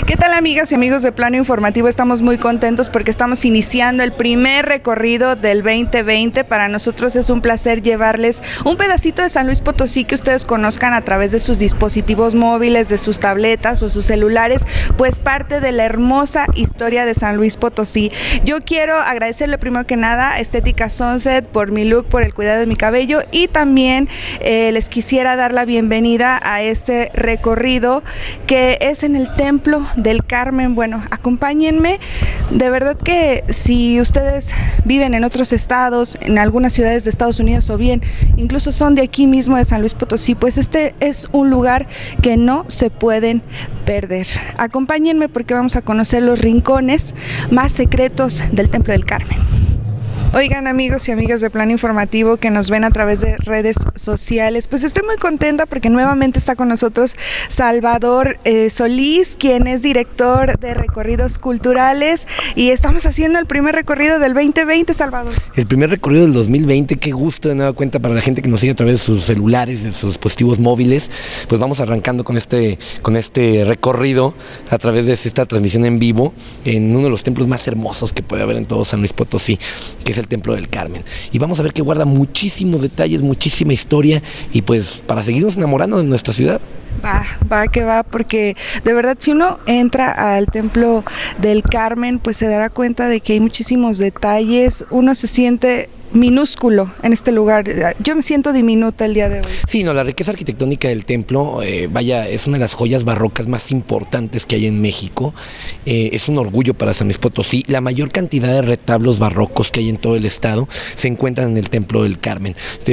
¿Qué tal, amigas y amigos de Plano Informativo? Estamos muy contentos porque estamos iniciando el primer recorrido del 2020. Para nosotros es un placer llevarles un pedacito de San Luis Potosí que ustedes conozcan a través de sus dispositivos móviles, de sus tabletas o sus celulares, pues parte de la hermosa historia de San Luis Potosí. Yo quiero agradecerle primero que nada a Estética Sunset por mi look, por el cuidado de mi cabello, y también les quisiera dar la bienvenida a este recorrido que es en el Templo del Carmen. Bueno, acompáñenme. De verdad que si ustedes viven en otros estados, en algunas ciudades de Estados Unidos, o bien incluso son de aquí mismo de San Luis Potosí, pues este es un lugar que no se pueden perder. Acompáñenme porque vamos a conocer los rincones más secretos del Templo del Carmen. Oigan, amigos y amigas de Plano Informativo que nos ven a través de redes sociales, pues estoy muy contenta porque nuevamente está con nosotros Salvador Solís, quien es director de recorridos culturales, y estamos haciendo el primer recorrido del 2020, Salvador. El primer recorrido del 2020, qué gusto de nueva cuenta para la gente que nos sigue a través de sus celulares, de sus dispositivos móviles. Pues vamos arrancando con este recorrido a través de esta transmisión en vivo en uno de los templos más hermosos que puede haber en todo San Luis Potosí, que es el Templo del Carmen, y vamos a ver que guarda muchísimos detalles, muchísima historia, y pues para seguirnos enamorando de nuestra ciudad. Va que va, porque de verdad si uno entra al Templo del Carmen, pues se dará cuenta de que hay muchísimos detalles. Uno se siente minúsculo en este lugar. Yo me siento diminuta el día de hoy. Sí, no, la riqueza arquitectónica del templo, vaya, es una de las joyas barrocas más importantes que hay en México. Es un orgullo para San Luis Potosí. La mayor cantidad de retablos barrocos que hay en todo el estado se encuentran en el Templo del Carmen.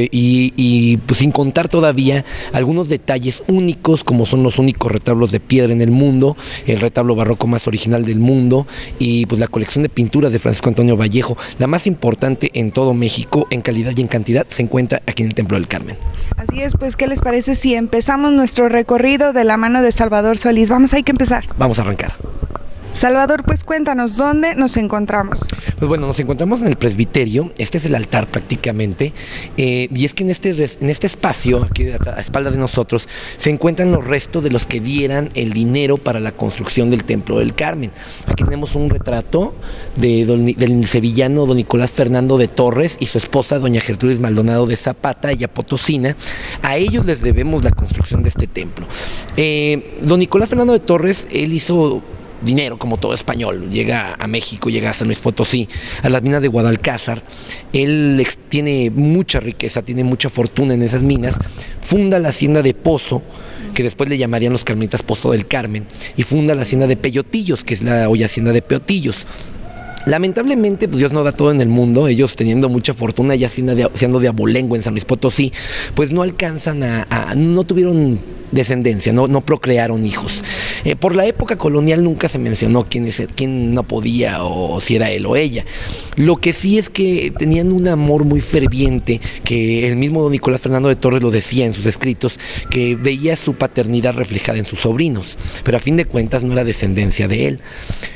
Y pues sin contar todavía algunos detalles únicos, como son los únicos retablos de piedra en el mundo, el retablo barroco más original del mundo, y pues la colección de pinturas de Francisco Antonio Vallejo, la más importante en todo México en calidad y en cantidad, se encuentra aquí en el Templo del Carmen. Así es, pues ¿qué les parece si empezamos nuestro recorrido de la mano de Salvador Solís? Vamos, hay que empezar. Vamos a arrancar. Salvador, pues cuéntanos, ¿dónde nos encontramos? Pues bueno, nos encontramos en el presbiterio. Este es el altar prácticamente, y es que en este espacio, aquí a espaldas de nosotros, se encuentran los restos de los que dieran el dinero para la construcción del Templo del Carmen. Aquí tenemos un retrato del sevillano don Nicolás Fernando de Torres y su esposa doña Gertrudis Maldonado de Zapata, ella potosina. A ellos les debemos la construcción de este templo. Don Nicolás Fernando de Torres, él hizo dinero como todo español, llega a México, llega a San Luis Potosí, a las minas de Guadalcázar. Él tiene mucha riqueza, tiene mucha fortuna en esas minas, funda la hacienda de Pozo, que después le llamarían los carmelitas Pozo del Carmen, y funda la hacienda de Peyotillos, que es la hoy hacienda de Peotillos. Lamentablemente, pues Dios no da todo en el mundo. Ellos, teniendo mucha fortuna, ya siendo de abolengo en San Luis Potosí, pues no alcanzan no tuvieron descendencia, no procrearon hijos. Por la época colonial nunca se mencionó quién no podía, o si era él o ella. Lo que sí es que tenían un amor muy ferviente, que el mismo don Nicolás Fernando de Torres lo decía en sus escritos, que veía su paternidad reflejada en sus sobrinos, pero a fin de cuentas no era descendencia de él.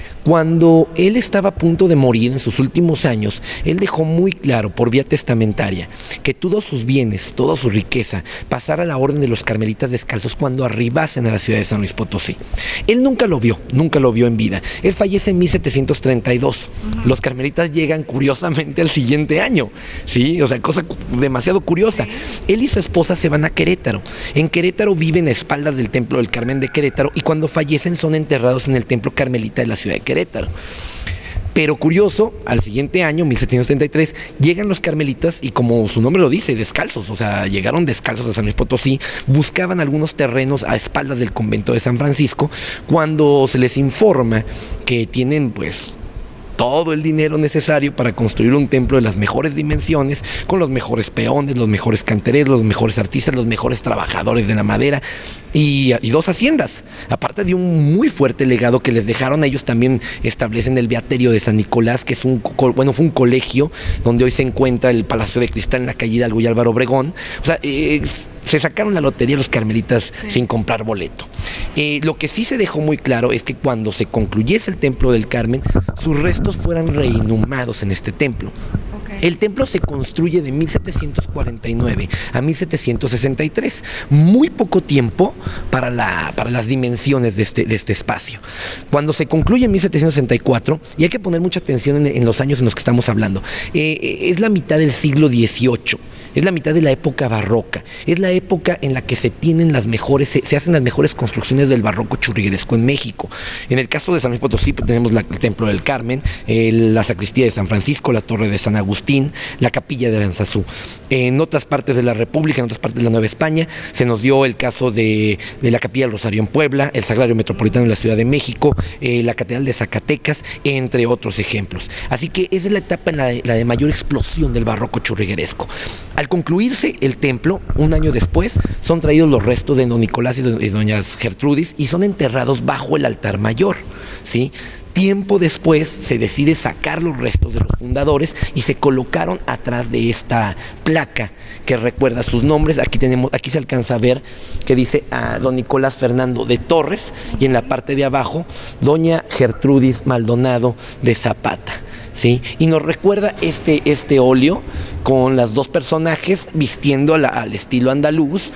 Cuando él estaba a punto de morir en sus últimos años, él dejó muy claro por vía testamentaria que todos sus bienes, toda su riqueza, pasara a la orden de los carmelitas descalzos cuando arribasen a la ciudad de San Luis Potosí. Él nunca lo vio en vida. Él fallece en 1732. Los carmelitas llegan curiosamente al siguiente año, ¿sí? O sea, cosa demasiado curiosa. Él y su esposa se van a Querétaro. En Querétaro viven a espaldas del Templo del Carmen de Querétaro, y cuando fallecen son enterrados en el Templo Carmelita de la ciudad de Querétaro. Pero curioso, al siguiente año, 1733, llegan los carmelitas y, como su nombre lo dice, descalzos, o sea, llegaron descalzos a San Luis Potosí, buscaban algunos terrenos a espaldas del convento de San Francisco, cuando se les informa que tienen pues todo el dinero necesario para construir un templo de las mejores dimensiones, con los mejores peones, los mejores cantereros, los mejores artistas, los mejores trabajadores de la madera, y 2 haciendas. Aparte de un muy fuerte legado que les dejaron, ellos también establecen el Beaterio de San Nicolás, que es fue un colegio donde hoy se encuentra el Palacio de Cristal en la calle Hidalgo y Álvaro Obregón. O sea, se sacaron la lotería los carmelitas sin comprar boleto. Lo que sí se dejó muy claro es que cuando se concluyese el Templo del Carmen, sus restos fueran reinhumados en este templo. El templo se construye de 1749 a 1763, muy poco tiempo para las dimensiones de este espacio. Cuando se concluye en 1764, y hay que poner mucha atención en los años en los que estamos hablando, es la mitad del siglo XVIII. Es la mitad de la época barroca, es la época en la que se hacen las mejores construcciones del barroco churrigueresco en México. En el caso de San Luis Potosí tenemos el Templo del Carmen, la sacristía de San Francisco, la Torre de San Agustín, la Capilla de Aranzazú. En otras partes de la República, en otras partes de la Nueva España, se nos dio el caso de la Capilla del Rosario en Puebla, el Sagrario Metropolitano en la Ciudad de México, la Catedral de Zacatecas, entre otros ejemplos. Así que esa es la etapa la de mayor explosión del barroco churrigueresco. Al concluirse el templo, un año después, son traídos los restos de don Nicolás y de doña Gertrudis y son enterrados bajo el altar mayor, ¿sí? Tiempo después se decide sacar los restos de los fundadores y se colocaron atrás de esta placa que recuerda sus nombres. Aquí se alcanza a ver que dice a don Nicolás Fernando de Torres y en la parte de abajo doña Gertrudis Maldonado de Zapata. ¿Sí? Y nos recuerda este óleo con los dos personajes vistiendo al estilo andaluz,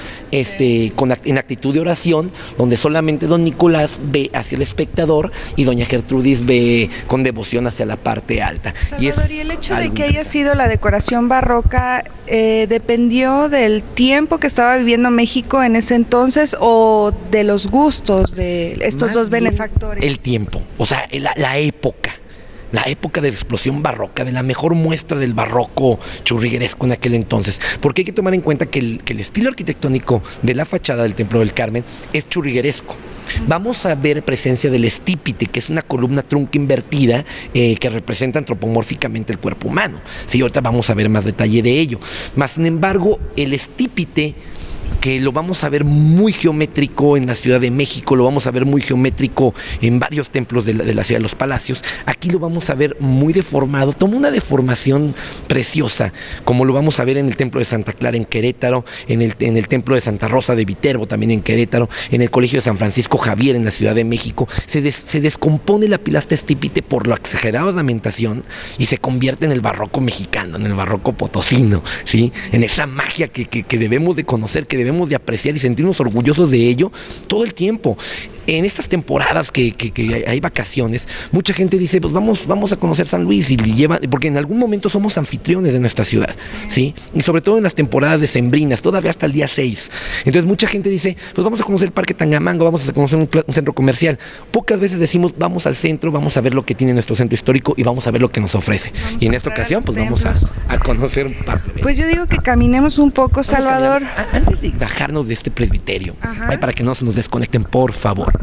en actitud de oración, donde solamente don Nicolás ve hacia el espectador y doña Gertrudis ve con devoción hacia la parte alta. Salvador, y el hecho de que haya sido la decoración barroca, ¿dependió del tiempo que estaba viviendo México en ese entonces o de los gustos de estos dos benefactores? El tiempo, o sea, la época. La época de la explosión barroca, de la mejor muestra del barroco churrigueresco en aquel entonces. Porque hay que tomar en cuenta que el estilo arquitectónico de la fachada del Templo del Carmen es churrigueresco. Vamos a ver presencia del estípite, que es una columna trunca invertida que representa antropomórficamente el cuerpo humano. Sí, ahorita vamos a ver más detalle de ello. Más sin embargo, el estípite, que lo vamos a ver muy geométrico en la Ciudad de México, lo vamos a ver muy geométrico en varios templos de la Ciudad de los Palacios, aquí lo vamos a ver muy deformado, toma una deformación preciosa, como lo vamos a ver en el Templo de Santa Clara en Querétaro, en el Templo de Santa Rosa de Viterbo también en Querétaro, en el Colegio de San Francisco Javier en la Ciudad de México. Se descompone la pilastra estípite por la exagerada ornamentación y se convierte en el barroco mexicano, en el barroco potosino, ¿sí? En esa magia que debemos de conocer, que debemos de apreciar y sentirnos orgullosos de ello todo el tiempo. En estas temporadas que hay vacaciones, mucha gente dice, pues vamos a conocer San Luis y llevan, porque en algún momento somos anfitriones de nuestra ciudad, ¿sí? Y sobre todo en las temporadas decembrinas, todavía hasta el día 6. Entonces mucha gente dice, pues vamos a conocer el Parque Tangamango, vamos a conocer un centro comercial. Pocas veces decimos, vamos al centro, vamos a ver lo que tiene nuestro centro histórico y vamos a ver lo que nos ofrece. Y en esta ocasión, pues vamos a conocer parte de él. Pues yo digo que caminemos un poco, Salvador. Antes de bajarnos de este presbiterio, para que no se nos desconecten, por favor.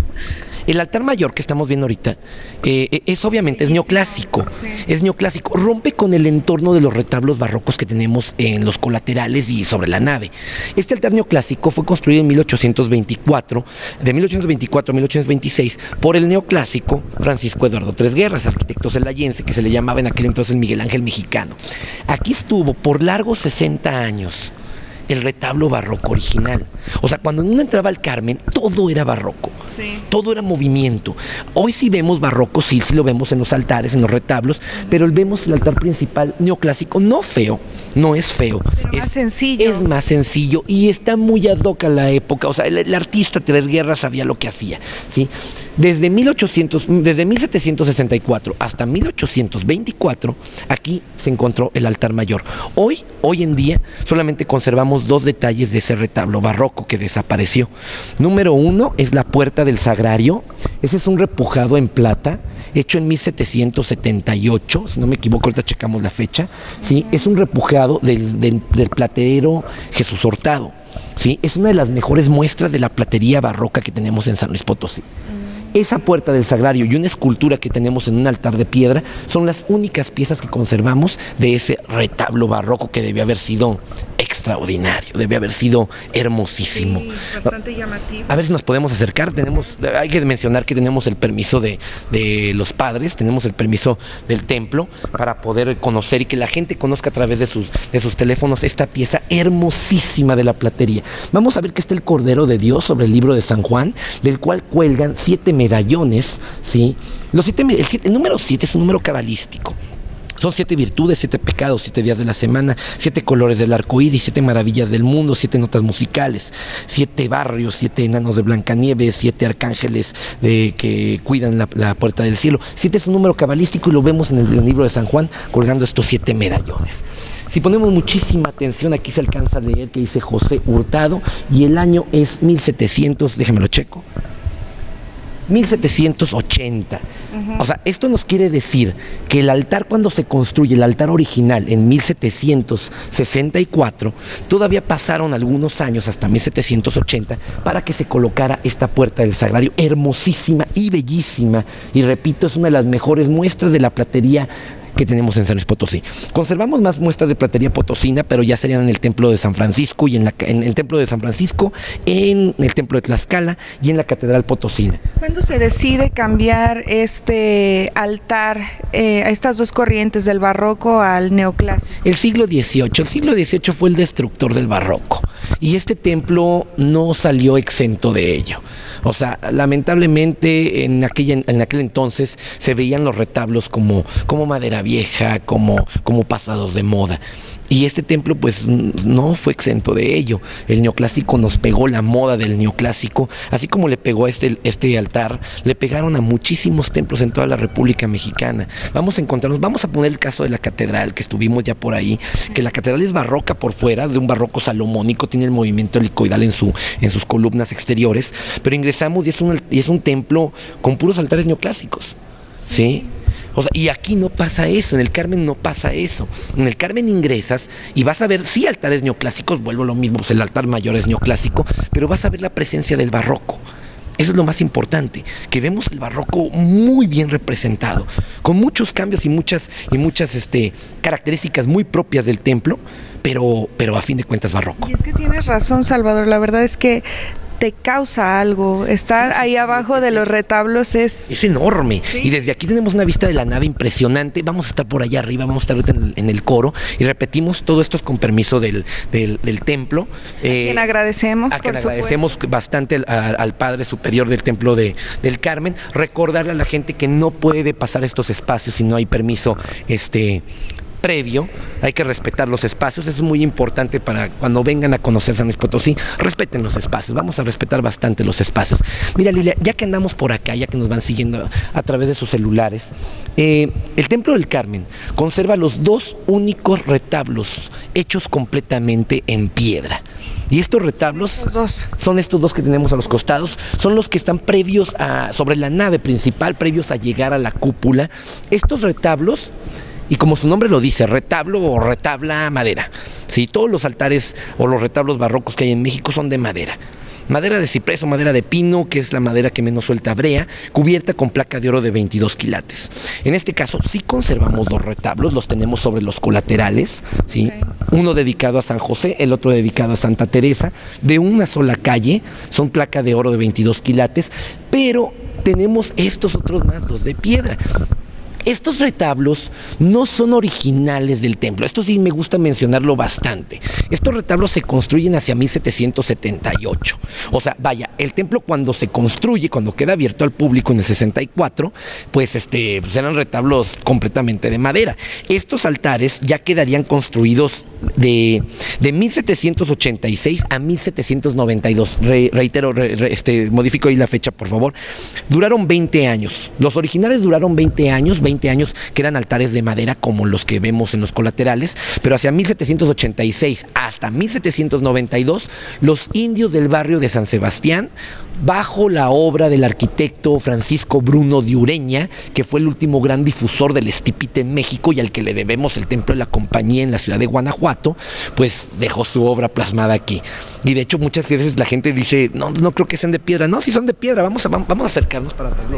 El altar mayor que estamos viendo ahorita es neoclásico, es neoclásico, rompe con el entorno de los retablos barrocos que tenemos en los colaterales y sobre la nave. Este altar neoclásico fue construido en 1824, de 1824 a 1826, por el neoclásico Francisco Eduardo Tres Guerras, arquitecto celayense, que se le llamaba en aquel entonces Miguel Ángel Mexicano. Aquí estuvo por largos 60 años el retablo barroco original. O sea, cuando uno entraba al Carmen, todo era barroco. Sí. Todo era movimiento. Hoy sí vemos barroco, sí lo vemos en los altares, en los retablos, pero vemos el altar principal neoclásico, no feo, no es feo. Pero más sencillo. Es más sencillo y está muy ad hoc a la época. O sea, el artista Tres Guerras sabía lo que hacía, ¿sí? Desde 1764 hasta 1824, aquí se encontró el altar mayor. Hoy en día, solamente conservamos dos detalles de ese retablo barroco que desapareció. Número uno es la puerta del sagrario. Ese es un repujado en plata, hecho en 1778, si no me equivoco, ahorita checamos la fecha, ¿sí? Es un repujado del plateero Jesús Hurtado, ¿sí? Es una de las mejores muestras de la platería barroca que tenemos en San Luis Potosí. Esa puerta del sagrario y una escultura que tenemos en un altar de piedra son las únicas piezas que conservamos de ese retablo barroco que debió haber sido extraordinario, debió haber sido hermosísimo. Sí, bastante llamativo. A ver si nos podemos acercar. Hay que mencionar que tenemos el permiso de los padres, tenemos el permiso del templo para poder conocer y que la gente conozca a través de sus teléfonos esta pieza hermosísima de la platería. Vamos a ver que está el Cordero de Dios sobre el libro de San Juan, del cual cuelgan 7 medallones, ¿sí? El número 7 es un número cabalístico. Son 7 virtudes, 7 pecados, 7 días de la semana, 7 colores del arco iris, 7 maravillas del mundo, 7 notas musicales, 7 barrios, 7 enanos de Blancanieves, 7 arcángeles que cuidan la puerta del cielo. 7 es un número cabalístico y lo vemos en el libro de San Juan colgando estos 7 medallones. Si ponemos muchísima atención, aquí se alcanza a leer que dice José Hurtado y el año es 1700, déjame lo checo, 1780. O sea, esto nos quiere decir que el altar, cuando se construye, el altar original en 1764, todavía pasaron algunos años hasta 1780 para que se colocara esta puerta del sagrario, hermosísima y bellísima, y repito, es una de las mejores muestras de la platería que tenemos en San Luis Potosí. Conservamos más muestras de platería potosina, pero ya serían en el templo de San Francisco y en el templo de San Francisco, en el templo de Tlaxcala y en la catedral potosina. ¿Cuándo se decide cambiar este altar a estas dos corrientes, del barroco al neoclásico? El siglo XVIII. El siglo XVIII fue el destructor del barroco y este templo no salió exento de ello. O sea, lamentablemente en aquel entonces se veían los retablos como madera vieja, como pasados de moda. Y este templo pues no fue exento de ello. El neoclásico nos pegó la moda del neoclásico, así como le pegó a este altar, le pegaron a muchísimos templos en toda la República Mexicana. Vamos a poner el caso de la catedral, que estuvimos ya por ahí, que la catedral es barroca por fuera, de un barroco salomónico, tiene el movimiento helicoidal en sus columnas exteriores, pero ingresamos y es un templo con puros altares neoclásicos, ¿sí? O sea, y aquí no pasa eso, en el Carmen no pasa eso. En el Carmen ingresas y vas a ver, sí, altares neoclásicos, vuelvo a lo mismo, pues el altar mayor es neoclásico, pero vas a ver la presencia del barroco. Eso es lo más importante, que vemos el barroco muy bien representado, con muchos cambios y muchas características muy propias del templo, pero a fin de cuentas barroco. Y es que tienes razón, Salvador, la verdad es que te causa algo. Estar ahí abajo de los retablos es enorme. ¿Sí? Y desde aquí tenemos una vista de la nave impresionante. Vamos a estar por allá arriba, vamos a estar ahorita en el coro y repetimos todo esto es con permiso del templo. A quien agradecemos, a quien agradecemos bastante al Padre Superior del Templo del Carmen. Recordarle a la gente que no puede pasar estos espacios si no hay permiso previo, hay que respetar los espacios, eso es muy importante para cuando vengan a conocer San Luis Potosí, respeten los espacios, vamos a respetar bastante los espacios. Mira, Lilia, ya que andamos por acá, ya que nos van siguiendo a través de sus celulares, el Templo del Carmen conserva los 2 únicos retablos hechos completamente en piedra. Y estos retablos son estos 2 que tenemos a los costados, son los que están previos sobre la nave principal, previos a llegar a la cúpula. Estos retablos, y como su nombre lo dice, retablo o retabla madera. Sí, todos los altares o los retablos barrocos que hay en México son de madera. Madera de ciprés o madera de pino, que es la madera que menos suelta brea, cubierta con placa de oro de 22 quilates. En este caso sí conservamos 2 retablos, los tenemos sobre los colaterales, ¿sí? Okay. Uno dedicado a San José, el otro dedicado a Santa Teresa, de una sola calle, son placa de oro de 22 quilates, pero tenemos estos otros más 2 de piedra. Estos retablos no son originales del templo, esto sí me gusta mencionarlo bastante. Estos retablos se construyen hacia 1778. O sea, vaya, el templo cuando se construye, cuando queda abierto al público en el 64, pues eran retablos completamente de madera. Estos altares ya quedarían construidos de 1786 a 1792. Reitero, modifico ahí la fecha, por favor. Duraron 20 años. Los originales duraron 20 años que eran altares de madera como los que vemos en los colaterales, pero hacia 1786 hasta 1792, los indios del barrio de San Sebastián, bajo la obra del arquitecto Francisco Bruno de Ureña, que fue el último gran difusor del estípite en México y al que le debemos el Templo de la Compañía en la ciudad de Guanajuato, pues dejó su obra plasmada aquí. Y de hecho muchas veces la gente dice, no creo que sean de piedra. No, si son de piedra, vamos a acercarnos para verlo.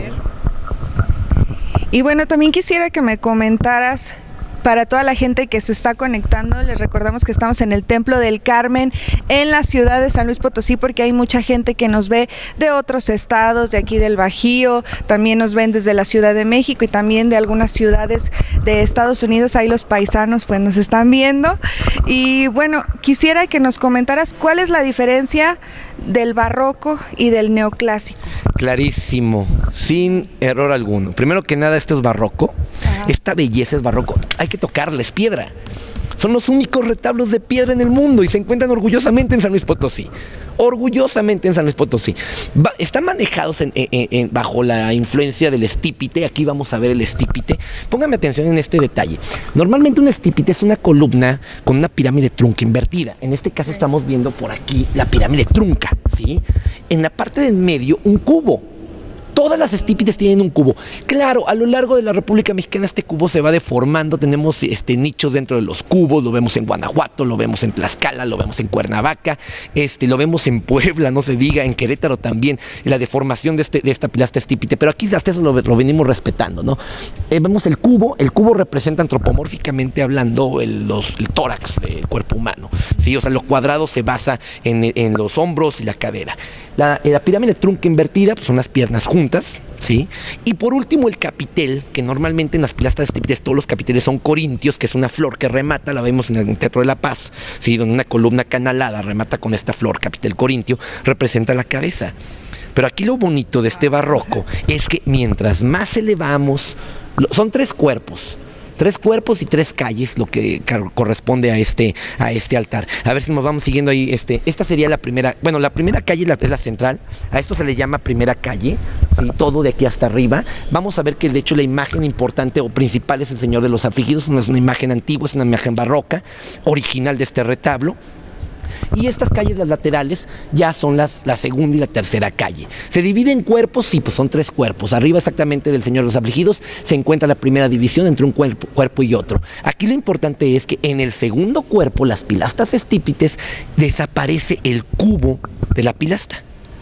Y bueno, también quisiera que me comentaras, para toda la gente que se está conectando, les recordamos que estamos en el Templo del Carmen, en la ciudad de San Luis Potosí, porque hay mucha gente que nos ve de otros estados, de aquí del Bajío, también nos ven desde la Ciudad de México y también de algunas ciudades de Estados Unidos, ahí los paisanos pues nos están viendo. Y bueno, quisiera que nos comentaras cuál es la diferencia del barroco y del neoclásico? Clarísimo, sin error alguno. Primero que nada, esto es barroco. Esta belleza es barroco. Hay que tocarla, es piedra. Son los únicos retablos de piedra en el mundo y se encuentran orgullosamente en San Luis Potosí. Orgullosamente en San Luis Potosí. Están manejados bajo la influencia del estípite. Aquí vamos a ver el estípite. Póngame atención en este detalle. Normalmente un estípite es una columna con una pirámide trunca invertida. En este caso estamos viendo por aquí la pirámide trunca, ¿sí? En la parte del medio, un cubo. Todas las estípites tienen un cubo. Claro, a lo largo de la República Mexicana este cubo se va deformando. Tenemos nichos dentro de los cubos. Lo vemos en Guanajuato, lo vemos en Tlaxcala, lo vemos en Cuernavaca, lo vemos en Puebla, no se diga, en Querétaro también, la deformación de esta pilastra estípite. Pero aquí hasta eso lo venimos respetando, ¿no? Vemos el cubo representa antropomórficamente hablando el tórax del cuerpo humano, ¿sí? O sea, lo cuadrado se basa en los hombros y la cadera. La pirámide trunca invertida pues son las piernas juntas, ¿sí? Y por último el capitel, que normalmente en las pilastras estípites todos los capiteles son corintios, que es una flor que remata, la vemos en el Teatro de la Paz, ¿sí? Donde una columna canalada remata con esta flor, capitel corintio, representa la cabeza. Pero aquí lo bonito de este barroco es que mientras más elevamos, son tres cuerpos y tres calles, lo que corresponde a este altar. A ver si nos vamos siguiendo ahí. Esta sería la primera, bueno, la primera calle es la central. A esto se le llama primera calle, ¿sí? Todo de aquí hasta arriba. Vamos a ver que de hecho la imagen importante o principal es el Señor de los Afligidos. No es una imagen antigua, es una imagen barroca, original de este retablo. Y estas calles, las laterales, ya son la segunda y la tercera calle. ¿Se divide en cuerpos? Sí, pues son tres cuerpos. Arriba exactamente del Señor de los Afligidos se encuentra la primera división entre un cuerpo y otro. Aquí lo importante es que en el segundo cuerpo, las pilastras estípites, desaparece el cubo de la pilastra,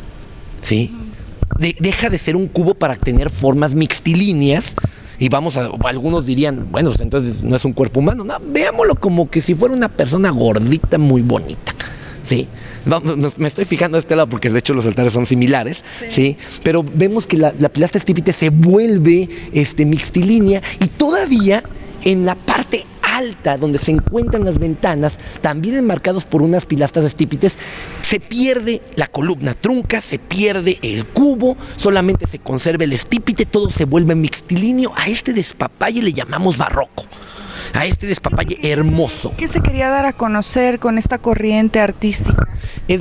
¿sí? Deja de ser un cubo para tener formas mixtilíneas. Y algunos dirían, bueno, pues entonces no es un cuerpo humano. No, veámoslo como que si fuera una persona gordita muy bonita, ¿sí? Me estoy fijando de este lado porque de hecho los altares son similares, ¿sí? Pero vemos que la pilastra estípite se vuelve mixtilínea y todavía en la parte alta donde se encuentran las ventanas, también enmarcados por unas pilastras estípites, se pierde la columna trunca, se pierde el cubo, solamente se conserva el estípite, todo se vuelve mixtilíneo. A este despapalle le llamamos barroco, a este despapalle hermoso. ¿Qué se quería dar a conocer con esta corriente artística? Es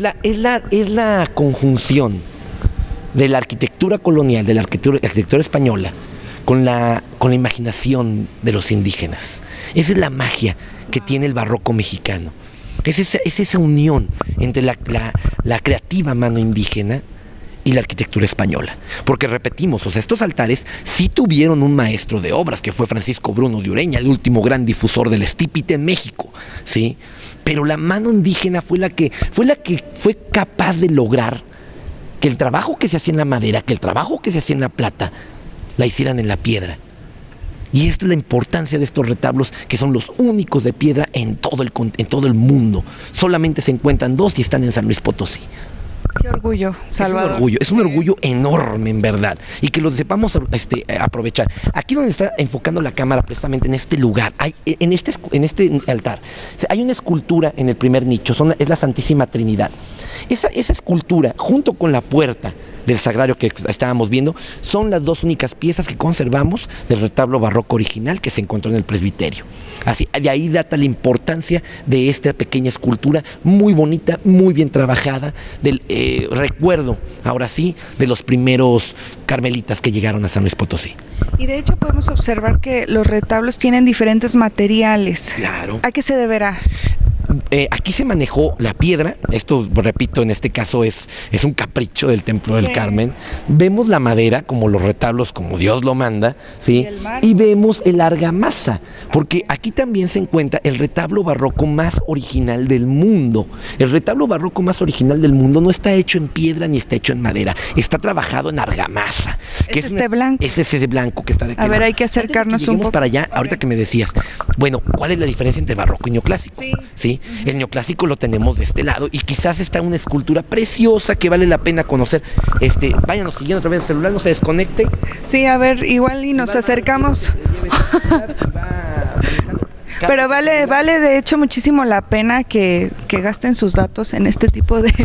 la conjunción de la arquitectura colonial, de la arquitectura española, con la imaginación de los indígenas. Esa es la magia que tiene el barroco mexicano. Es esa unión entre la creativa mano indígena y la arquitectura española. Porque repetimos, o sea, estos altares sí tuvieron un maestro de obras, que fue Francisco Bruno de Ureña, el último gran difusor del estípite en México, ¿sí? Pero la mano indígena fue la que fue capaz de lograr que el trabajo que se hacía en la madera, que el trabajo que se hacía en la plata, la hicieran en la piedra. Y esta es la importancia de estos retablos, que son los únicos de piedra en todo el mundo. Solamente se encuentran dos y están en San Luis Potosí. Qué orgullo, Salvador. Es un orgullo enorme, en verdad, y que lo sepamos aprovechar. Aquí donde está enfocando la cámara, precisamente en este lugar, en este altar, hay una escultura en el primer nicho, es la Santísima Trinidad. Esa escultura, junto con la puerta del sagrario que estábamos viendo, son las dos únicas piezas que conservamos del retablo barroco original que se encontró en el presbiterio. Así, de ahí data la importancia de esta pequeña escultura, muy bonita, muy bien trabajada, del recuerdo, ahora sí, de los primeros carmelitas que llegaron a San Luis Potosí. Y de hecho podemos observar que los retablos tienen diferentes materiales. Claro. ¿A qué se deberá? Aquí se manejó la piedra, esto repito, en este caso es un capricho del Templo del Carmen. Vemos la madera como los retablos, como Dios lo manda, ¿sí? Y vemos el argamasa, porque aquí también se encuentra el retablo barroco más original del mundo. El retablo barroco más original del mundo no está hecho en piedra ni está hecho en madera, está trabajado en argamasa. Blanco. Es ese blanco que está de aquí. A ver, hay que acercarnos un poco para allá. Ahorita que me decías, bueno, ¿cuál es la diferencia entre barroco y neoclásico? ¿Sí? El neoclásico lo tenemos de este lado y quizás está una escultura preciosa que vale la pena conocer. Váyanos siguiendo a través del celular, no se desconecte. Sí, a ver, igual y nos acercamos. Pero vale de hecho muchísimo la pena que gasten sus datos en este tipo de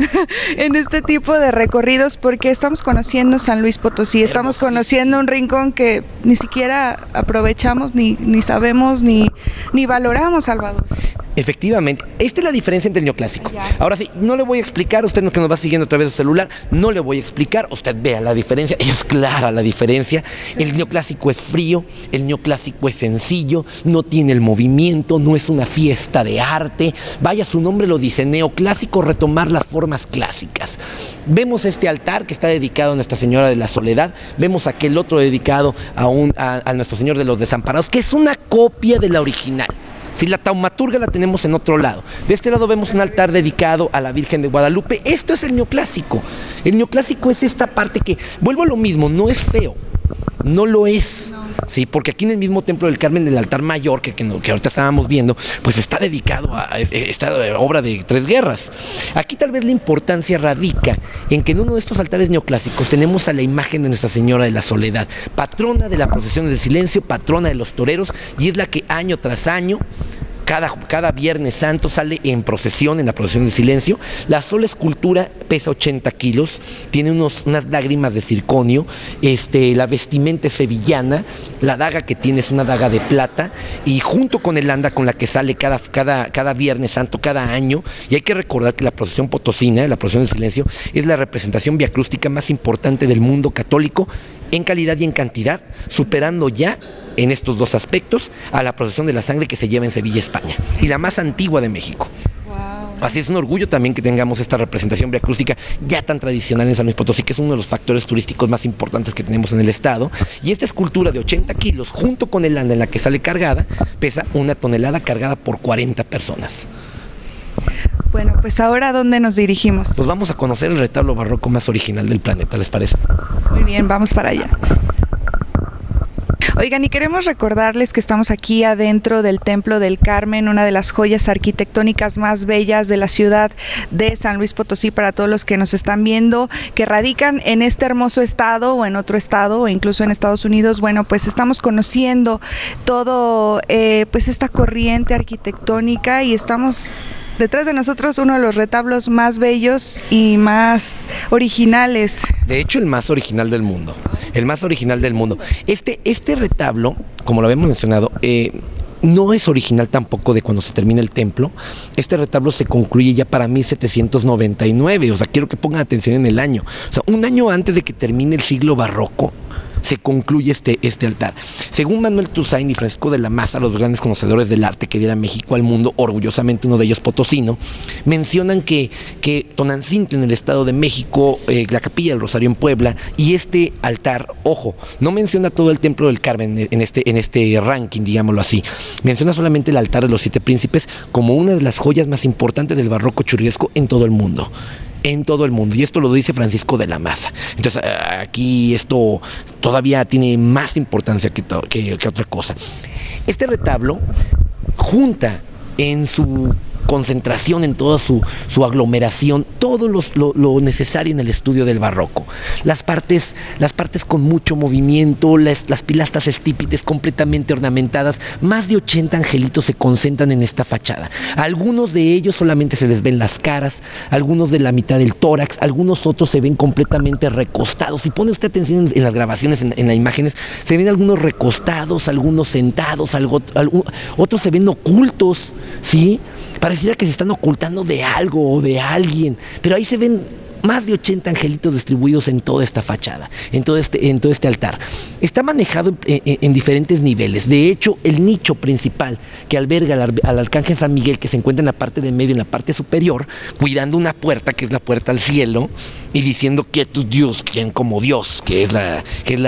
en este tipo de recorridos, porque estamos conociendo San Luis Potosí, estamos conociendo un rincón que ni siquiera aprovechamos, ni sabemos, ni valoramos, Salvador. Efectivamente, esta es la diferencia entre el neoclásico. Ahora sí, no le voy a explicar, usted que nos va siguiendo a través de su celular, no le voy a explicar, usted vea la diferencia, es clara la diferencia. El neoclásico es frío, el neoclásico es sencillo, no tiene el movimiento, no es una fiesta de arte. Vaya, su nombre lo dice, neoclásico, retomar las formas clásicas. Vemos este altar que está dedicado a Nuestra Señora de la Soledad, vemos aquel otro dedicado a Nuestro Señor de los Desamparados, que es una copia de la original. Si la taumaturga la tenemos en otro lado. De este lado vemos un altar dedicado a la Virgen de Guadalupe. Esto es el neoclásico. El neoclásico es esta parte que, vuelvo a lo mismo, no es feo. No lo es, sí, porque aquí en el mismo Templo del Carmen, el altar mayor que ahorita estábamos viendo, pues está dedicado a esta obra de 3 guerras. Aquí tal vez la importancia radica en que en uno de estos altares neoclásicos tenemos a la imagen de Nuestra Señora de la Soledad, patrona de la procesión del silencio, patrona de los toreros, y es la que año tras año, cada Viernes Santo sale en procesión, en la procesión del silencio. La sola escultura pesa 80 kilos, tiene unas lágrimas de circonio, la vestimenta es sevillana, la daga que tiene es una daga de plata, y junto con el anda con la que sale cada Viernes Santo, cada año. Y hay que recordar que la procesión potosina, la procesión del silencio, es la representación viacrústica más importante del mundo católico, en calidad y en cantidad, superando ya en estos 2 aspectos a la procesión de la sangre que se lleva en Sevilla, España, y la más antigua de México. Así es un orgullo también que tengamos esta representación viacrústica ya tan tradicional en San Luis Potosí, que es uno de los factores turísticos más importantes que tenemos en el estado. Y esta escultura de 80 kilos, junto con el anda en la que sale cargada, pesa 1 tonelada cargada por 40 personas. Bueno, pues ahora ¿a dónde nos dirigimos? Pues vamos a conocer el retablo barroco más original del planeta, ¿les parece? Muy bien, vamos para allá. Oigan, y queremos recordarles que estamos aquí adentro del Templo del Carmen, una de las joyas arquitectónicas más bellas de la ciudad de San Luis Potosí. Para todos los que nos están viendo, que radican en este hermoso estado o en otro estado o incluso en Estados Unidos, bueno, pues estamos conociendo todo, pues esta corriente arquitectónica, y estamos detrás de nosotros uno de los retablos más bellos y más originales. De hecho, el más original del mundo. El más original del mundo. Este retablo, como lo habíamos mencionado, no es original tampoco de cuando se termina el templo. Este retablo se concluye ya para 1799. O sea, quiero que pongan atención en el año. O sea, un año antes de que termine el siglo barroco, se concluye este altar. Según Manuel Toussaint y Francisco de la Maza, los grandes conocedores del arte que diera México al mundo, orgullosamente uno de ellos potosino, mencionan que Tonantzintla en el Estado de México, la Capilla del Rosario en Puebla, y este altar, ojo, no menciona todo el Templo del Carmen en este ranking, digámoslo así, menciona solamente el altar de los 7 príncipes como una de las joyas más importantes del barroco churriesco en todo el mundo. En todo el mundo, y esto lo dice Francisco de la Maza. Entonces aquí esto todavía tiene más importancia que otra cosa. Este retablo junta en su concentración, en toda su aglomeración, todo lo necesario en el estudio del barroco. Las partes con mucho movimiento, las pilastras estípites completamente ornamentadas, más de 80 angelitos se concentran en esta fachada. Algunos de ellos solamente se les ven las caras, algunos de la mitad del tórax, algunos otros se ven completamente recostados. Si pone usted atención en las grabaciones, en las imágenes, se ven algunos recostados, algunos sentados, otros se ven ocultos, ¿sí? Pareciera que se están ocultando de algo o de alguien, pero ahí se ven más de 80 angelitos distribuidos en toda esta fachada, en todo este altar. Está manejado en diferentes niveles. De hecho, el nicho principal que alberga al Arcángel San Miguel, que se encuentra en la parte de medio, en la parte superior, cuidando una puerta, que es la puerta al cielo, y diciendo que tu Dios, quien como Dios, que es la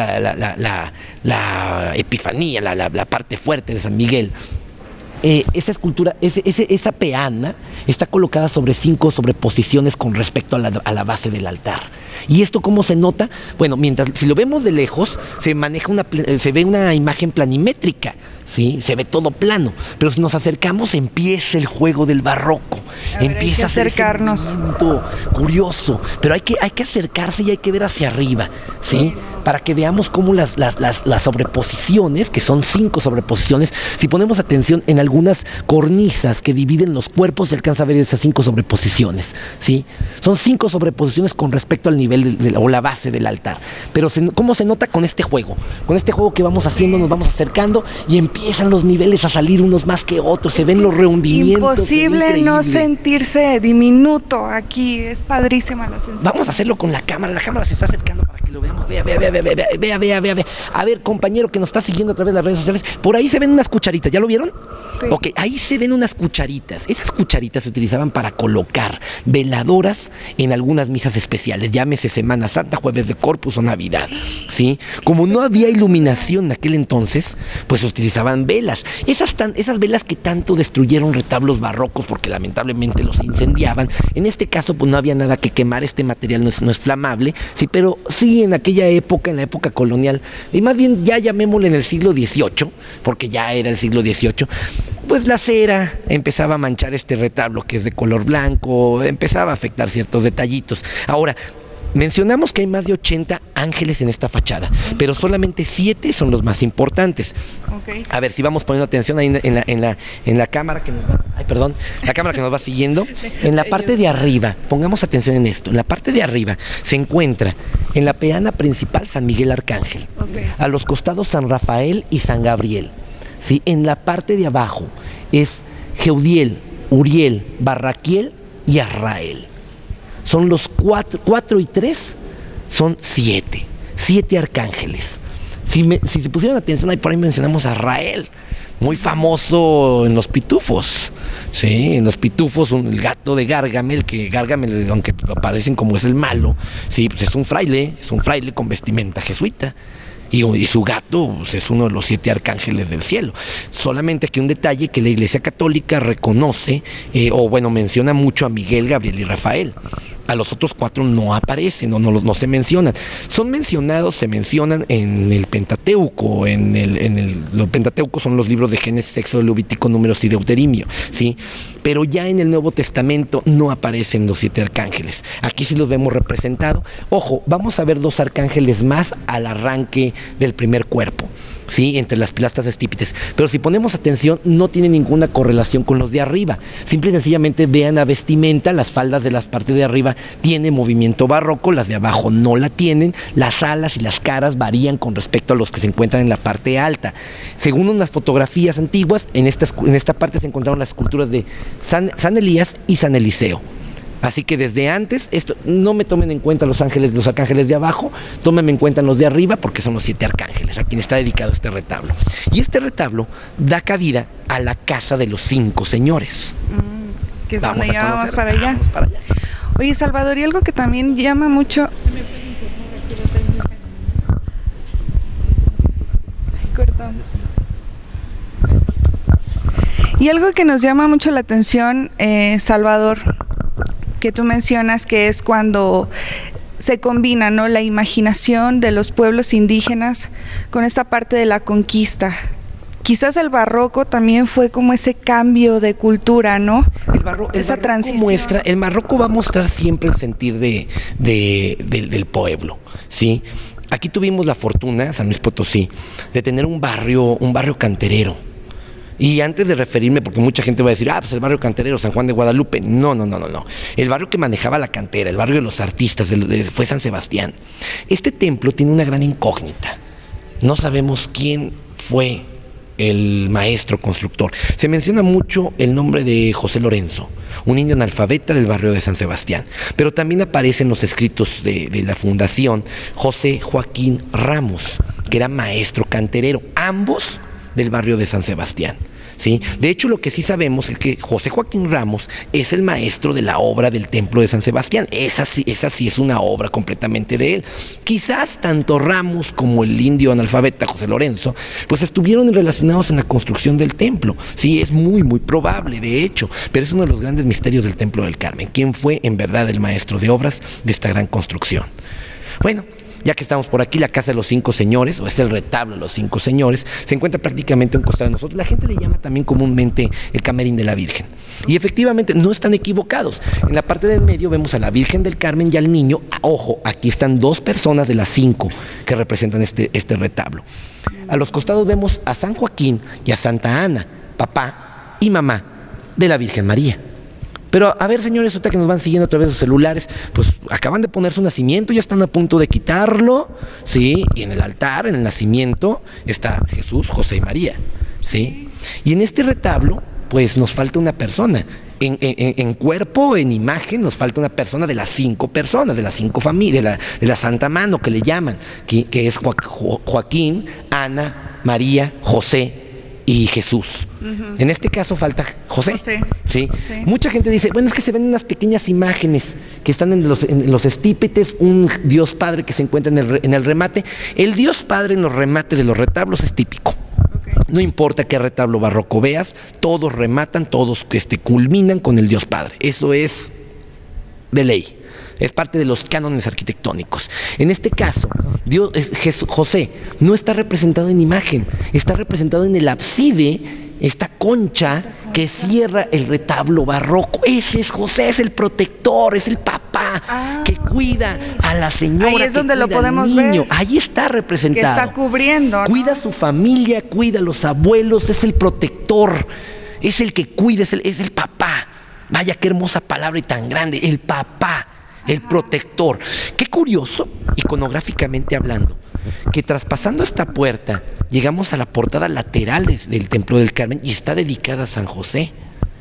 epifanía, la parte fuerte de San Miguel. Esa escultura, esa peana está colocada sobre 5 sobreposiciones con respecto a la base del altar. ¿Y esto cómo se nota? Bueno, si lo vemos de lejos, se ve una imagen planimétrica, ¿sí? Se ve todo plano, pero si nos acercamos empieza el juego del barroco. Empieza a acercarnos. Curioso, pero hay que acercarse y hay que ver hacia arriba, ¿sí? Para que veamos cómo las sobreposiciones, que son 5 sobreposiciones, si ponemos atención en algunas cornisas que dividen los cuerpos, se alcanza a ver esas 5 sobreposiciones, ¿sí? Son 5 sobreposiciones con respecto al nivel o la base del altar. Pero ¿cómo se nota con este juego? Con este juego que vamos haciendo, nos vamos acercando y empiezan los niveles a salir unos más que otros, se ven los rehundimientos. Imposible no sentirse diminuto aquí, es padrísima la sensación. Vamos a hacerlo con la cámara se está acercando para que lo veamos. Vea. A ver, compañero que nos está siguiendo a través de las redes sociales, por ahí se ven unas cucharitas, ¿ya lo vieron? Sí. Ok, ahí se ven unas cucharitas. Esas cucharitas se utilizaban para colocar veladoras en algunas misas especiales, llámese Semana Santa, Jueves de Corpus o Navidad, ¿sí? Como no había iluminación en aquel entonces, pues se utilizaban velas. Esas velas que tanto destruyeron retablos barrocos porque lamentablemente los incendiaban. En este caso, pues no había nada que quemar, este material no es flamable, sí, pero sí en aquella época, en la época colonial, y más bien ya llamémosle en el siglo XVIII, porque ya era el siglo XVIII, pues la cera empezaba a manchar este retablo que es de color blanco, empezaba a afectar ciertos detallitos. Ahora, mencionamos que hay más de 80 ángeles en esta fachada, pero solamente 7 son los más importantes. Okay. A ver si vamos poniendo atención ahí en la cámara que nos va, la cámara que nos va siguiendo. En la parte de arriba, pongamos atención en esto, en la parte de arriba se encuentra en la peana principal San Miguel Arcángel, a los costados San Rafael y San Gabriel, ¿sí? En la parte de abajo es Jeudiel, Uriel, Barraquiel y Azrael. Son los 4 y 3, son 7 arcángeles. Si se pusieron atención, ahí por ahí mencionamos a Azrael, muy famoso en los pitufos, ¿sí? En los pitufos, el gato de Gargamel, que Gargamel, aunque aparecen como es el malo, sí, pues es un fraile con vestimenta jesuita. Y su gato pues, es uno de los 7 arcángeles del cielo. Solamente que un detalle que la Iglesia Católica reconoce, menciona mucho a Miguel, Gabriel y Rafael. A los otros 4 no aparecen, no se mencionan. Se mencionan en el Pentateuco. Los Pentateuco son los libros de Génesis, Éxodo, Levítico, Números y Deuteronomio, ¿sí? Pero ya en el Nuevo Testamento no aparecen los 7 arcángeles. Aquí sí los vemos representados. Ojo, vamos a ver 2 arcángeles más al arranque del primer cuerpo, ¿sí? Entre las pilastras estípites. Pero si ponemos atención, no tiene ninguna correlación con los de arriba. Simple y sencillamente vean la vestimenta, las faldas de las partes de arriba tienen movimiento barroco, las de abajo no la tienen, las alas y las caras varían con respecto a los que se encuentran en la parte alta. Según unas fotografías antiguas, en esta parte se encontraron las esculturas de San Elías y San Eliseo. Así que desde antes, no me tomen en cuenta los arcángeles de abajo, tómenme en cuenta los de arriba porque son los 7 arcángeles a quien está dedicado este retablo. Y este retablo da cabida a la casa de los 5 señores. Que es donde ya vamos para allá. Oye, Salvador, y algo que también llama mucho... cortamos. Y algo que nos llama mucho la atención, Salvador, que tú mencionas, que es cuando se combina, ¿no?, la imaginación de los pueblos indígenas con esta parte de la conquista. Quizás el barroco también fue como ese cambio de cultura, ¿no? Esa transición. El barroco va a mostrar siempre el sentir del pueblo, ¿sí? Aquí tuvimos la fortuna, San Luis Potosí, de tener un barrio canterero. Y antes de referirme, porque mucha gente va a decir, pues el barrio canterero, San Juan de Guadalupe. No. El barrio que manejaba la cantera, el barrio de los artistas, fue San Sebastián. Este templo tiene una gran incógnita. No sabemos quién fue el maestro constructor. Se menciona mucho el nombre de José Lorenzo, un indio analfabeta del barrio de San Sebastián. Pero también aparece en los escritos de la fundación José Joaquín Ramos, que era maestro canterero, ambos del barrio de San Sebastián. ¿sí? De hecho, lo que sí sabemos es que José Joaquín Ramos es el maestro de la obra del Templo de San Sebastián. Esa sí es una obra completamente de él. Quizás tanto Ramos como el indio analfabeta José Lorenzo, pues estuvieron relacionados en la construcción del templo. Sí, es muy, muy probable, de hecho, pero es uno de los grandes misterios del Templo del Carmen. ¿Quién fue en verdad el maestro de obras de esta gran construcción? Bueno, ya que estamos por aquí, la Casa de los Cinco Señores, o es el retablo de los Cinco Señores, se encuentra prácticamente a un costado de nosotros. La gente le llama también comúnmente el Camerín de la Virgen. Y efectivamente, no están equivocados. En la parte del medio vemos a la Virgen del Carmen y al niño. Ojo, aquí están dos personas de las cinco que representan este retablo. A los costados vemos a San Joaquín y a Santa Ana, papá y mamá de la Virgen María. Pero a ver, señores, ahorita que nos van siguiendo a través de sus celulares, pues acaban de poner su nacimiento, ya están a punto de quitarlo, ¿sí? Y en el altar, en el nacimiento, está Jesús, José y María, ¿sí? Y en este retablo, pues nos falta una persona. En cuerpo, en imagen, nos falta una persona de las cinco personas, de las cinco familias, de la Santa Mano que le llaman, que es Joaquín, Ana, María, José y Jesús. En este caso falta José. ¿Sí? Mucha gente dice, bueno, es que se ven unas pequeñas imágenes que están en los estípites, un Dios Padre que se encuentra en el remate. El Dios Padre en los remates de los retablos es típico. No importa qué retablo barroco veas, todos rematan, todos culminan con el Dios Padre. Eso es de ley. Es parte de los cánones arquitectónicos. En este caso, José no está representado en imagen, está representado en el ábside, esta concha que cierra el retablo barroco. Ese es José, es el protector, es el papá que cuida a la señora. Ahí es donde lo podemos ver. Ahí está representado. Que está cubriendo, ¿no? Cuida a su familia, cuida a los abuelos, es el protector, es el que cuida, es el papá. Vaya qué hermosa palabra y tan grande, el papá. El protector. Qué curioso, iconográficamente hablando, que traspasando esta puerta, llegamos a la portada lateral del Templo del Carmen y está dedicada a San José.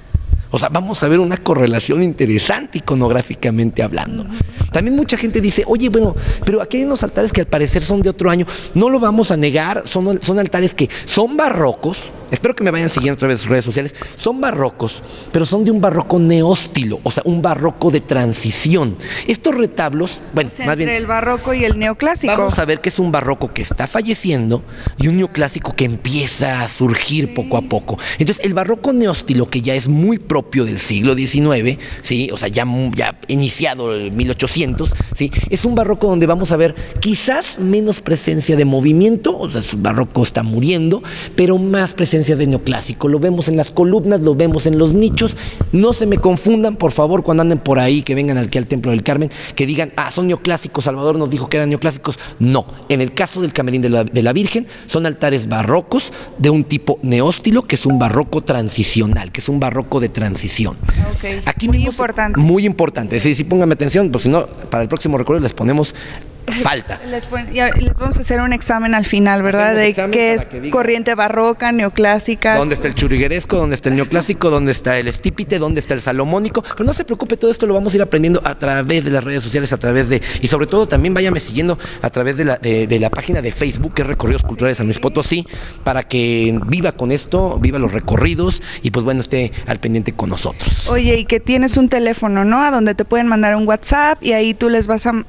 O sea, vamos a ver una correlación interesante iconográficamente hablando. También mucha gente dice, oye, bueno, pero aquí hay unos altares que al parecer son de otro año. No lo vamos a negar, son altares que son barrocos. Espero que me vayan siguiendo a través de sus redes sociales. Son barrocos, pero son de un barroco neóstilo, o sea, un barroco de transición. Estos retablos, bueno, más bien, entre el barroco y el neoclásico. Vamos a ver que es un barroco que está falleciendo y un neoclásico que empieza a surgir poco a poco. Entonces, el barroco neóstilo, que ya es muy propio del siglo XIX, ¿sí? O sea, ya iniciado el 1800, ¿sí? Es un barroco donde vamos a ver quizás menos presencia de movimiento, o sea, el barroco está muriendo, pero más presencia de neoclásico. Lo vemos en las columnas, lo vemos en los nichos. No se me confundan, por favor, cuando anden por ahí, que vengan aquí al Templo del Carmen, que digan, son neoclásicos, Salvador nos dijo que eran neoclásicos. No, en el caso del Camerín de la Virgen, son altares barrocos de un tipo neóstilo, que es un barroco transicional, que es un barroco de transición. Aquí muy importante. Muy importante. Sí, pónganme atención, porque si no, para el próximo recorrido les ponemos falta. Les vamos a hacer un examen al final, ¿verdad? De qué es corriente barroca, neoclásica. ¿Dónde está el churrigueresco? ¿Dónde está el neoclásico? ¿Dónde está el estípite? ¿Dónde está el salomónico? Pero no se preocupe, todo esto lo vamos a ir aprendiendo a través de las redes sociales, y sobre todo también váyame siguiendo a través de la página de Facebook, que es Recorridos Culturales de San Luis Potosí, para que viva con esto, viva los recorridos y pues bueno, esté al pendiente con nosotros. Oye, y que tienes un teléfono, ¿no? A donde te pueden mandar un WhatsApp y ahí tú les vas a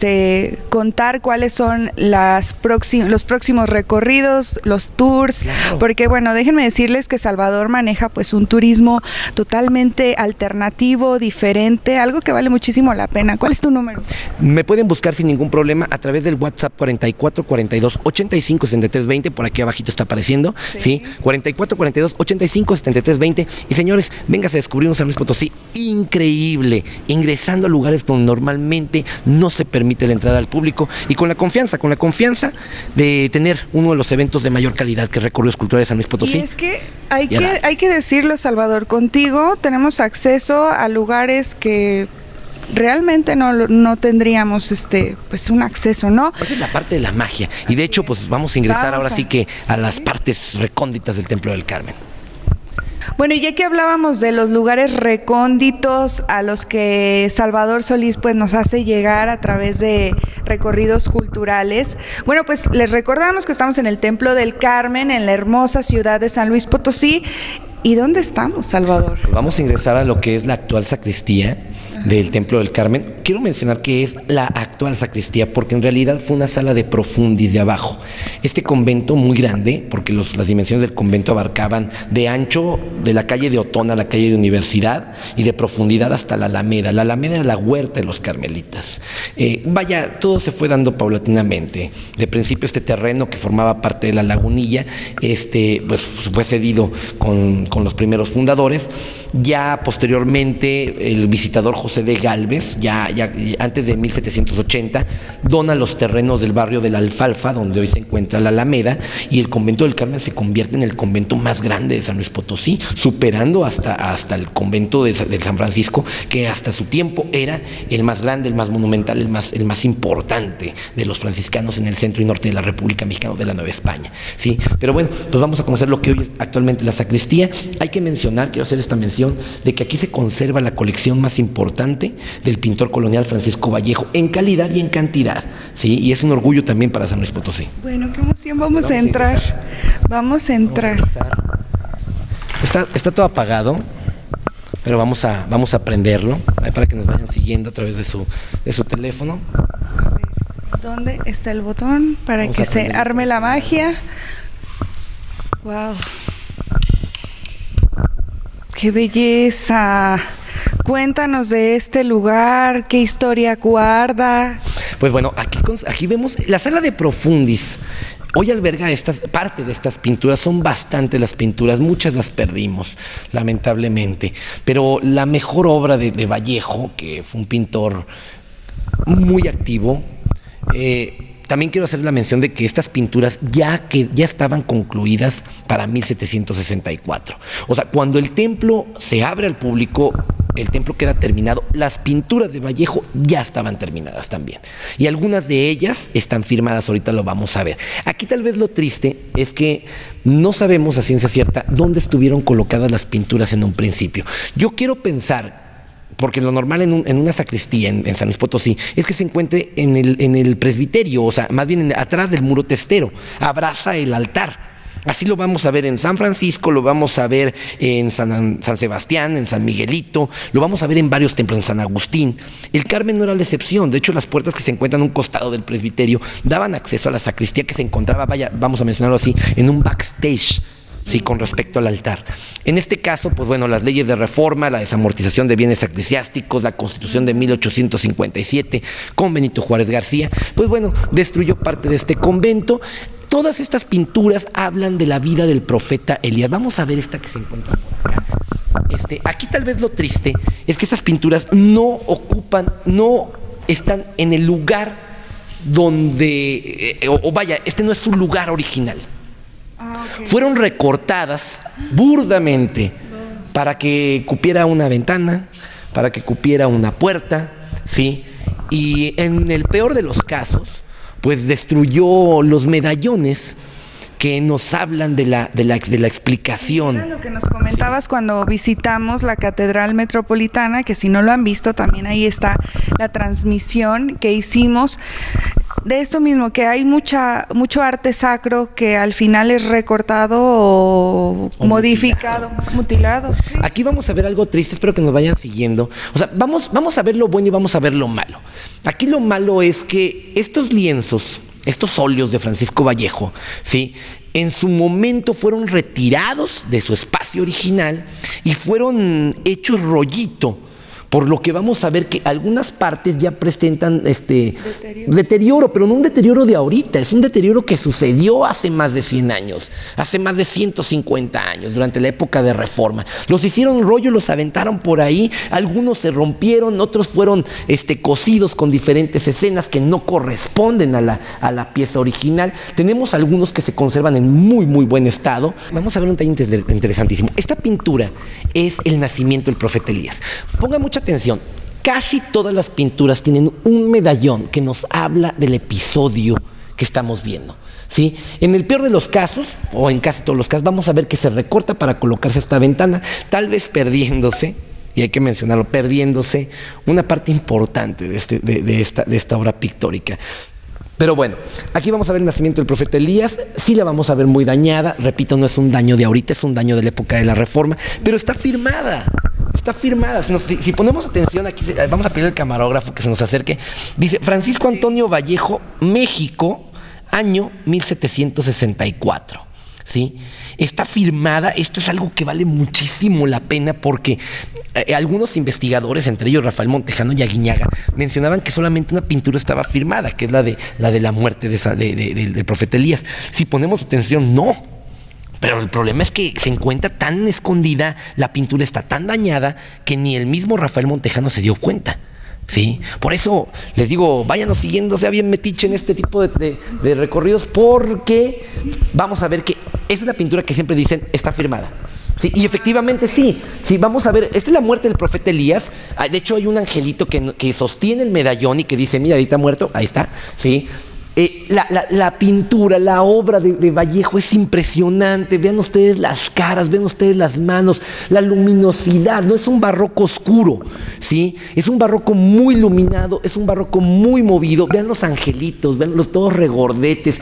contar cuáles son los próximos recorridos, los tours, claro. Porque bueno, déjenme decirles que Salvador maneja pues un turismo totalmente alternativo, diferente, algo que vale muchísimo la pena. ¿Cuál es tu número? Me pueden buscar sin ningún problema a través del WhatsApp 44 42 85 73 20, por aquí abajito está apareciendo, ¿sí? 44 42 85 73 20. Y señores, véngase a descubrir un San Luis Potosí increíble, ingresando a lugares donde normalmente no se permite la entrada al público, y con la confianza de tener uno de los eventos de mayor calidad, que es Recorridos Culturales de San Luis Potosí. Y es que hay que decirlo, Salvador, contigo tenemos acceso a lugares que realmente no tendríamos pues un acceso, ¿no? Esa es la parte de la magia, y de hecho pues vamos a ingresar ahora sí que a las partes recónditas del Templo del Carmen. Bueno, y ya que hablábamos de los lugares recónditos a los que Salvador Solís pues nos hace llegar a través de recorridos culturales, bueno, pues les recordamos que estamos en el Templo del Carmen, en la hermosa ciudad de San Luis Potosí. ¿Y dónde estamos, Salvador? Pues vamos a ingresar a lo que es la actual sacristía del Templo del Carmen. Quiero mencionar que es la actual sacristía porque en realidad fue una sala de profundis de abajo. Este convento muy grande, porque las dimensiones del convento abarcaban de ancho de la calle de Otón a la calle de Universidad y de profundidad hasta la Alameda. La Alameda era la huerta de los carmelitas. Todo se fue dando paulatinamente. De principio este terreno que formaba parte de la lagunilla, pues fue cedido con los primeros fundadores. Ya posteriormente el visitador José de Gálvez, ya antes de 1780, dona los terrenos del barrio de la Alfalfa, donde hoy se encuentra la Alameda, y el convento del Carmen se convierte en el convento más grande de San Luis Potosí, superando hasta el convento de San Francisco, que hasta su tiempo era el más grande, el más monumental, el más importante de los franciscanos en el centro y norte de la República Mexicana de la Nueva España, ¿sí? Pero bueno, pues vamos a conocer lo que hoy es actualmente la sacristía. Hay que mencionar, quiero hacer esta mención, de que aquí se conserva la colección más importante del pintor colonial Francisco Vallejo, en calidad y en cantidad, ¿sí? Y es un orgullo también para San Luis Potosí. Bueno, qué emoción, vamos a entrar. Vamos a entrar. Está todo apagado, pero vamos a prenderlo, para que nos vayan siguiendo a través de su teléfono. A ver, ¿dónde está el botón para que se arme la magia? Wow. ¡Qué belleza! Cuéntanos de este lugar, qué historia guarda. Pues bueno, aquí vemos la sala de profundis. Hoy alberga parte de estas pinturas, son bastantes las pinturas, muchas las perdimos, lamentablemente. Pero la mejor obra de Vallejo, que fue un pintor muy activo, también quiero hacer la mención de que estas pinturas ya estaban concluidas para 1764. O sea, cuando el templo se abre al público, el templo queda terminado. Las pinturas de Vallejo ya estaban terminadas también. Y algunas de ellas están firmadas, ahorita lo vamos a ver. Aquí tal vez lo triste es que no sabemos a ciencia cierta dónde estuvieron colocadas las pinturas en un principio. Yo quiero pensar, porque lo normal en una sacristía en San Luis Potosí es que se encuentre en el presbiterio, o sea, más bien atrás del muro testero, abraza el altar. Así lo vamos a ver en San Francisco, lo vamos a ver en San Sebastián, en San Miguelito, lo vamos a ver en varios templos, en San Agustín. El Carmen no era la excepción. De hecho, las puertas que se encuentran a un costado del presbiterio daban acceso a la sacristía, que se encontraba, vamos a mencionarlo así, en un backstage, sí, con respecto al altar. En este caso, pues bueno, las leyes de reforma, la desamortización de bienes eclesiásticos, la Constitución de 1857 con Benito Juárez García, pues bueno, destruyó parte de este convento. Todas estas pinturas hablan de la vida del profeta Elías. Vamos a ver esta que se encuentra por acá. Aquí tal vez lo triste es que estas pinturas no están en el lugar donde, este no es su lugar original. Okay. Fueron recortadas burdamente para que cupiera una ventana, para que cupiera una puerta, ¿sí? Y en el peor de los casos, pues destruyó los medallones que nos hablan de la explicación. Era lo que nos comentabas cuando visitamos la Catedral Metropolitana, que si no lo han visto, también ahí está la transmisión que hicimos. De esto mismo, que hay mucho arte sacro que al final es recortado o modificado, mutilado. Sí. Aquí vamos a ver algo triste, espero que nos vayan siguiendo. O sea, vamos a ver lo bueno y vamos a ver lo malo. Aquí lo malo es que estos lienzos, estos óleos de Francisco Vallejo, ¿sí?, en su momento fueron retirados de su espacio original y fueron hechos rollito. Por lo que vamos a ver que algunas partes ya presentan deterioro, pero no un deterioro de ahorita, es un deterioro que sucedió hace más de 100 años, hace más de 150 años, durante la época de Reforma. Los hicieron rollo, los aventaron por ahí, algunos se rompieron, otros fueron cosidos con diferentes escenas que no corresponden a la pieza original. Tenemos algunos que se conservan en muy, muy buen estado. Vamos a ver un detalle interesantísimo. Esta pintura es el nacimiento del profeta Elías. Ponga mucha atención, casi todas las pinturas tienen un medallón que nos habla del episodio que estamos viendo, ¿sí? En el peor de los casos, o en casi todos los casos, vamos a ver que se recorta para colocarse esta ventana, tal vez perdiéndose, y hay que mencionarlo, perdiéndose una parte importante de esta obra pictórica. Pero bueno, aquí vamos a ver el nacimiento del profeta Elías. Sí la vamos a ver muy dañada. Repito, no es un daño de ahorita, es un daño de la época de la Reforma. Pero está firmada. Está firmada. Si ponemos atención aquí, vamos a pedir al camarógrafo que se nos acerque. Dice Francisco Antonio Vallejo, México, año 1764. ¿Sí? Está firmada. Esto es algo que vale muchísimo la pena porque algunos investigadores, entre ellos Rafael Montejano y Aguiñaga, mencionaban que solamente una pintura estaba firmada, que es la de la muerte del profeta Elías. Si ponemos atención, no. Pero el problema es que se encuentra tan escondida, la pintura está tan dañada que ni el mismo Rafael Montejano se dio cuenta. ¿Sí? Por eso les digo, váyanos siguiendo, sea bien metiche en este tipo de recorridos, porque vamos a ver que esa es la pintura que siempre dicen está firmada. Sí, y efectivamente sí, vamos a ver, esta es la muerte del profeta Elías. De hecho hay un angelito que sostiene el medallón y que dice, mira, ahí está muerto, ahí está, ¿sí? La pintura, la obra de Vallejo es impresionante. Vean ustedes las caras, vean ustedes las manos, la luminosidad. No es un barroco oscuro, ¿sí? Es un barroco muy iluminado, es un barroco muy movido. Vean los angelitos, vean todos regordetes,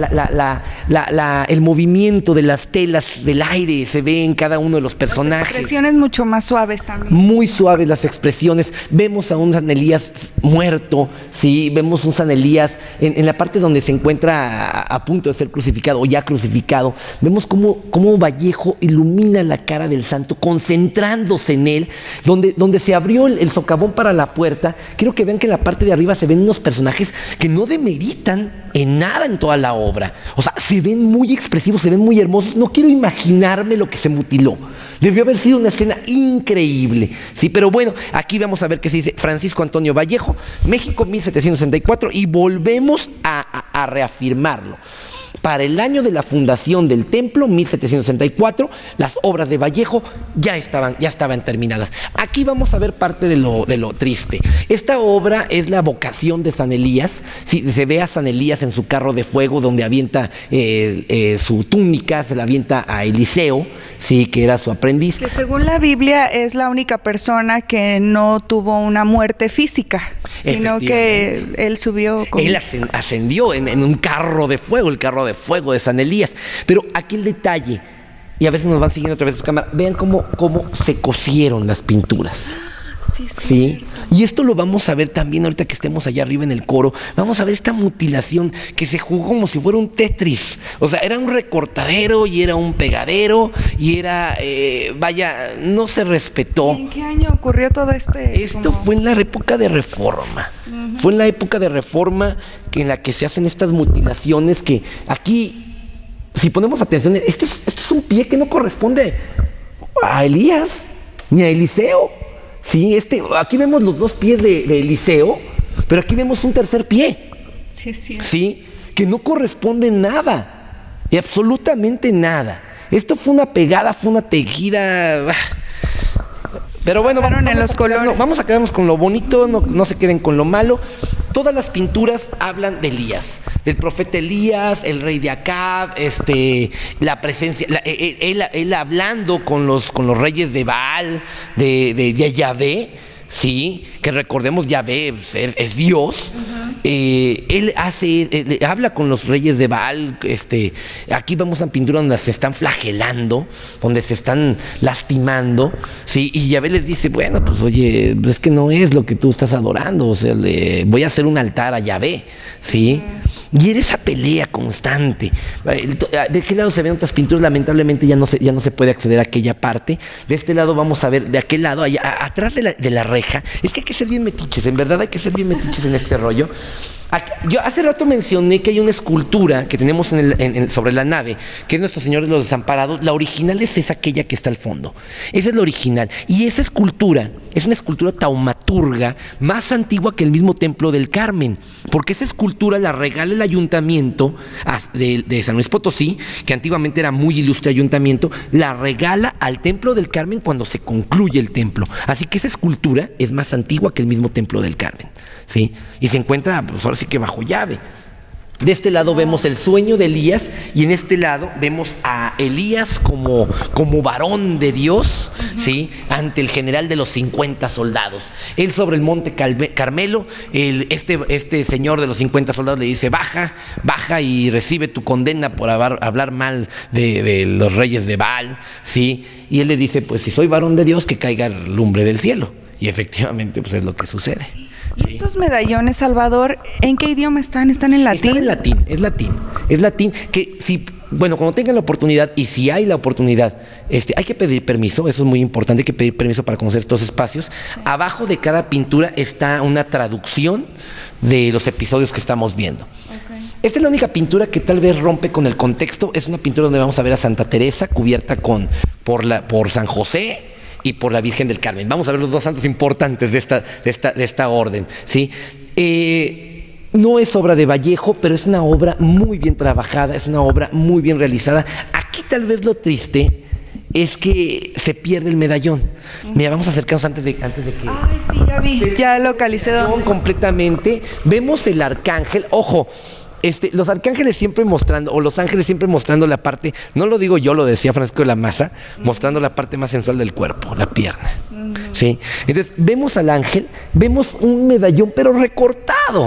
el movimiento de las telas del aire se ve en cada uno de los personajes. Las expresiones mucho más suaves también. Muy suaves las expresiones. Vemos a un San Elías muerto, ¿sí? Vemos un San Elías en la parte donde se encuentra a punto de ser crucificado o ya crucificado. Vemos cómo Vallejo ilumina la cara del santo, concentrándose en él, donde se abrió el socavón para la puerta. Quiero que vean que en la parte de arriba se ven unos personajes que no demeritan en nada en toda la obra. O sea, se ven muy expresivos, se ven muy hermosos. No quiero imaginarme lo que se mutiló. Debió haber sido una escena increíble, ¿sí? Pero bueno, aquí vamos a ver qué se dice Francisco Antonio Vallejo, México 1764, y volvemos a reafirmarlo. Para el año de la fundación del templo, 1764, las obras de Vallejo ya estaban terminadas. Aquí vamos a ver parte de lo triste. Esta obra es la vocación de San Elías. Sí, se ve a San Elías en su carro de fuego, donde avienta su túnica, se la avienta a Eliseo, sí, que era su aprendiz. Que según la Biblia es la única persona que no tuvo una muerte física, sino que él subió con... Él ascendió en un carro de fuego, el carro de fuego de San Elías. Pero aquí el detalle, y a veces nos van siguiendo otra vez su cámara, vean cómo se cosieron las pinturas. Sí. Y esto lo vamos a ver también ahorita que estemos allá arriba en el coro. Vamos a ver esta mutilación que se jugó como si fuera un Tetris. O sea, era un recortadero y era un pegadero y era, no se respetó. ¿En qué año ocurrió todo Esto fue en la época de Reforma. Fue en la época de Reforma en la que se hacen estas mutilaciones que aquí, si ponemos atención, este es un pie que no corresponde a Elías ni a Eliseo. Sí, aquí vemos los dos pies de Eliseo, pero aquí vemos un tercer pie. Sí, que no corresponde nada, y absolutamente nada. Esto fue una pegada, fue una tejida. Pero bueno, vamos a quedarnos con lo bonito, no se queden con lo malo. Todas las pinturas hablan de Elías, del profeta Elías, el rey de Acab, la presencia, él hablando con los reyes de Baal, de Yahvé, sí, que recordemos Yahvé es Dios. Él habla con los reyes de Baal. Aquí vemos una pintura donde se están flagelando, donde se están lastimando, ¿sí? Y Yahvé les dice, bueno, pues oye, es que no es lo que tú estás adorando, o sea, voy a hacer un altar a Yahvé, ¿sí? Y era esa pelea constante. ¿De qué lado se ven otras pinturas? Lamentablemente ya no se puede acceder a aquella parte. De este lado vamos a ver, de aquel lado, allá, atrás de la reja. Es que hay que ser bien metiches, en verdad hay que ser bien metiches en este rollo. Yo hace rato mencioné que hay una escultura que tenemos sobre la nave, que es Nuestro Señor de los Desamparados. La original es aquella que está al fondo. Esa es la original. Y esa escultura es una escultura taumaturga más antigua que el mismo Templo del Carmen, porque esa escultura la regala el ayuntamiento de San Luis Potosí, que antiguamente era muy ilustre ayuntamiento, la regala al Templo del Carmen cuando se concluye el templo. Así que esa escultura es más antigua que el mismo Templo del Carmen, ¿sí? Y se encuentra, pues ahora sí que bajo llave. De este lado vemos el sueño de Elías y en este lado vemos a Elías como varón de Dios, ¿sí? Ante el general de los 50 soldados. Él sobre el monte Carmelo, este señor de los 50 soldados le dice, baja y recibe tu condena por hablar mal de los reyes de Baal, ¿sí? Y él le dice, pues si soy varón de Dios, que caiga lumbre del cielo. Y efectivamente, pues es lo que sucede. ¿Y estos medallones, Salvador, en qué idioma están? ¿Están en latín? Están en latín, es latín, que si, bueno, cuando tengan la oportunidad, y si hay la oportunidad, hay que pedir permiso, eso es muy importante, hay que pedir permiso para conocer estos espacios. Abajo de cada pintura está una traducción de los episodios que estamos viendo. Esta es la única pintura que tal vez rompe con el contexto, es una pintura donde vamos a ver a Santa Teresa cubierta por San José y por la Virgen del Carmen. Vamos a ver los dos santos importantes de esta orden, ¿sí? No es obra de Vallejo, pero es una obra muy bien trabajada, es una obra muy bien realizada. Aquí tal vez lo triste es que se pierde el medallón. Mira, vamos a acercarnos antes de que... Ay, sí, ya vi, ya localicé dónde. Completamente. Vemos el arcángel, ojo, los arcángeles siempre mostrando, o los ángeles siempre mostrando la parte, no lo digo yo, lo decía Francisco de la Maza, mostrando la parte más sensual del cuerpo, la pierna. ¿Sí? Entonces, vemos al ángel, vemos un medallón, pero recortado.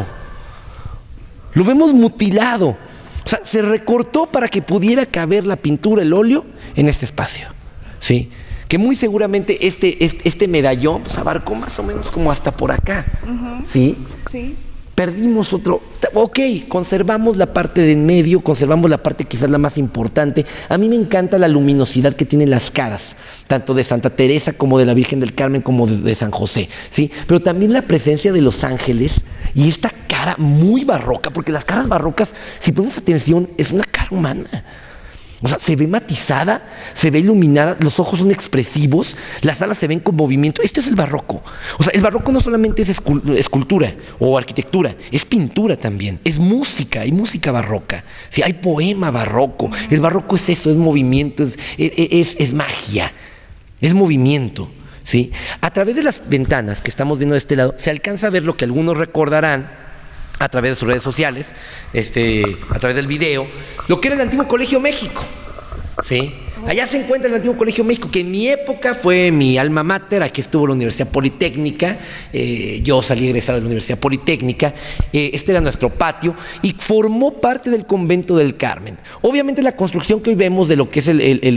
Lo vemos mutilado. O sea, se recortó para que pudiera caber la pintura, el óleo, en este espacio. ¿Sí? Que muy seguramente este medallón pues, abarcó más o menos como hasta por acá. ¿Sí? Sí. Perdimos otro, ok, conservamos la parte de en medio, conservamos la parte quizás la más importante. A mí me encanta la luminosidad que tienen las caras, tanto de Santa Teresa como de la Virgen del Carmen como de San José, ¿sí? Pero también la presencia de los ángeles y esta cara muy barroca, porque las caras barrocas, si ponemos atención, es una cara humana. O sea, se ve matizada, se ve iluminada, los ojos son expresivos, las alas se ven con movimiento. Esto es el barroco. O sea, el barroco no solamente es escultura o arquitectura, es pintura también, es música, hay música barroca. Sí, hay poema barroco. El barroco es eso, es movimiento, es magia, es movimiento. ¿Sí? A través de las ventanas que estamos viendo de este lado, se alcanza a ver lo que algunos recordarán a través de sus redes sociales, a través del video, lo que era el antiguo Colegio México, ¿sí? Allá se encuentra el antiguo Colegio México, que en mi época fue mi alma mater. Aquí estuvo la Universidad Politécnica, yo salí egresado de la Universidad Politécnica, este era nuestro patio y formó parte del convento del Carmen. Obviamente la construcción que hoy vemos de lo que es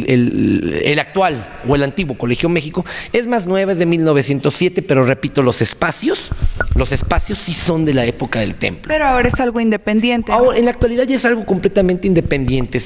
el actual o el antiguo Colegio México es más nueva, es de 1907, pero repito, los espacios sí son de la época del templo. Pero ahora es algo independiente, ¿no? Ahora, en la actualidad ya es algo completamente independiente.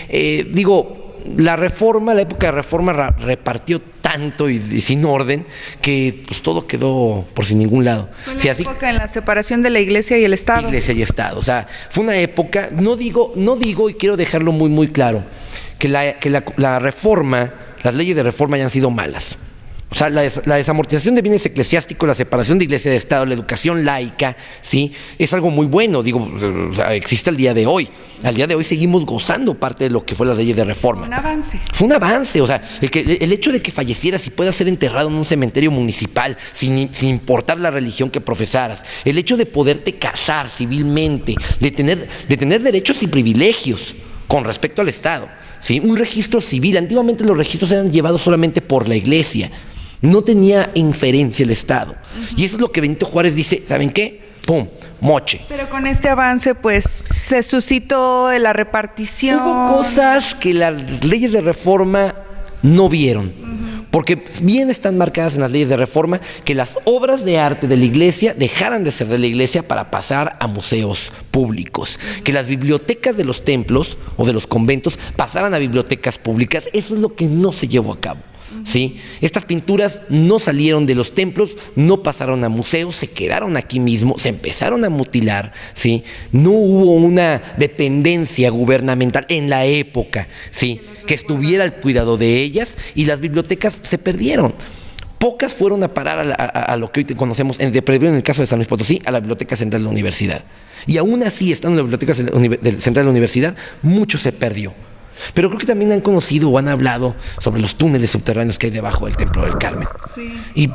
La época de Reforma repartió tanto y sin orden que pues todo quedó por sin ningún lado. Fue la época en la separación de la Iglesia y el Estado. Iglesia y Estado. O sea, fue una época, no digo y quiero dejarlo muy muy claro, que la reforma, las leyes de reforma hayan sido malas. O sea, la desamortización de bienes eclesiásticos, la separación de iglesia y de Estado, la educación laica, ¿sí? Es algo muy bueno, o sea, existe al día de hoy. Al día de hoy seguimos gozando parte de lo que fue la ley de reforma. Un avance. Fue un avance, o sea, el hecho de que fallecieras y puedas ser enterrado en un cementerio municipal sin importar la religión que profesaras, el hecho de poderte casar civilmente, de tener derechos y privilegios con respecto al Estado, ¿sí? Un registro civil. Antiguamente los registros eran llevados solamente por la iglesia. No tenía inferencia el Estado. Y eso es lo que Benito Juárez dice, ¿saben qué? ¡Pum! Moche. Pero con este avance, pues, se suscitó la repartición. Hubo cosas que las leyes de reforma no vieron. Porque bien están marcadas en las leyes de reforma que las obras de arte de la iglesia dejaran de ser de la iglesia para pasar a museos públicos. Que las bibliotecas de los templos o de los conventos pasaran a bibliotecas públicas. Eso es lo que no se llevó a cabo. ¿Sí? Estas pinturas no salieron de los templos, no pasaron a museos, se quedaron aquí mismo, se empezaron a mutilar, ¿sí? No hubo una dependencia gubernamental en la época, ¿sí? Que estuviera al cuidado de ellas, y las bibliotecas se perdieron. Pocas fueron a parar a lo que hoy conocemos, en el caso de San Luis Potosí, a la Biblioteca Central de la Universidad. Y aún así, estando en la Biblioteca Central de la Universidad, mucho se perdió. Pero creo que también han conocido o han hablado sobre los túneles subterráneos que hay debajo del Templo del Carmen. Sí. Y pues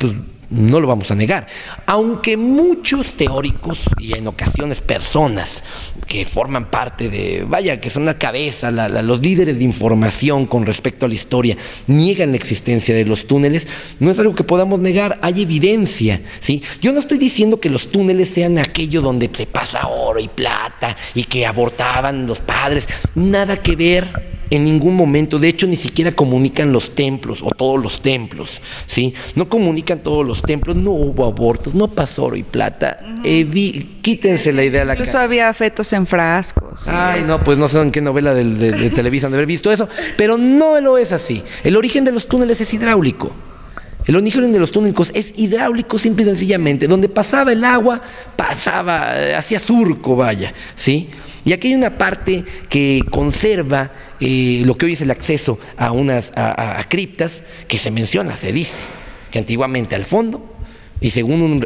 no lo vamos a negar. Aunque muchos teóricos y en ocasiones personas que forman parte de, vaya, que son la cabeza, los líderes de información con respecto a la historia, niegan la existencia de los túneles, no es algo que podamos negar, hay evidencia, ¿sí? Yo no estoy diciendo que los túneles sean aquello donde se pasa oro y plata y que abortaban los padres, nada que ver. En ningún momento, de hecho, ni siquiera comunican los templos o todos los templos, ¿sí? No comunican todos los templos, no hubo abortos, no pasó oro y plata. Quítense la idea a la cara. Incluso había fetos en frascos. Ay, no, pues no sé en qué novela de Televisa han de haber visto eso, pero no lo es así. El origen de los túneles es hidráulico. El origen de los túneles es hidráulico simple y sencillamente. Donde pasaba el agua, hacía surco, vaya, ¿sí? Y aquí hay una parte que conserva lo que hoy es el acceso a criptas, que se menciona, se dice, que antiguamente al fondo, y según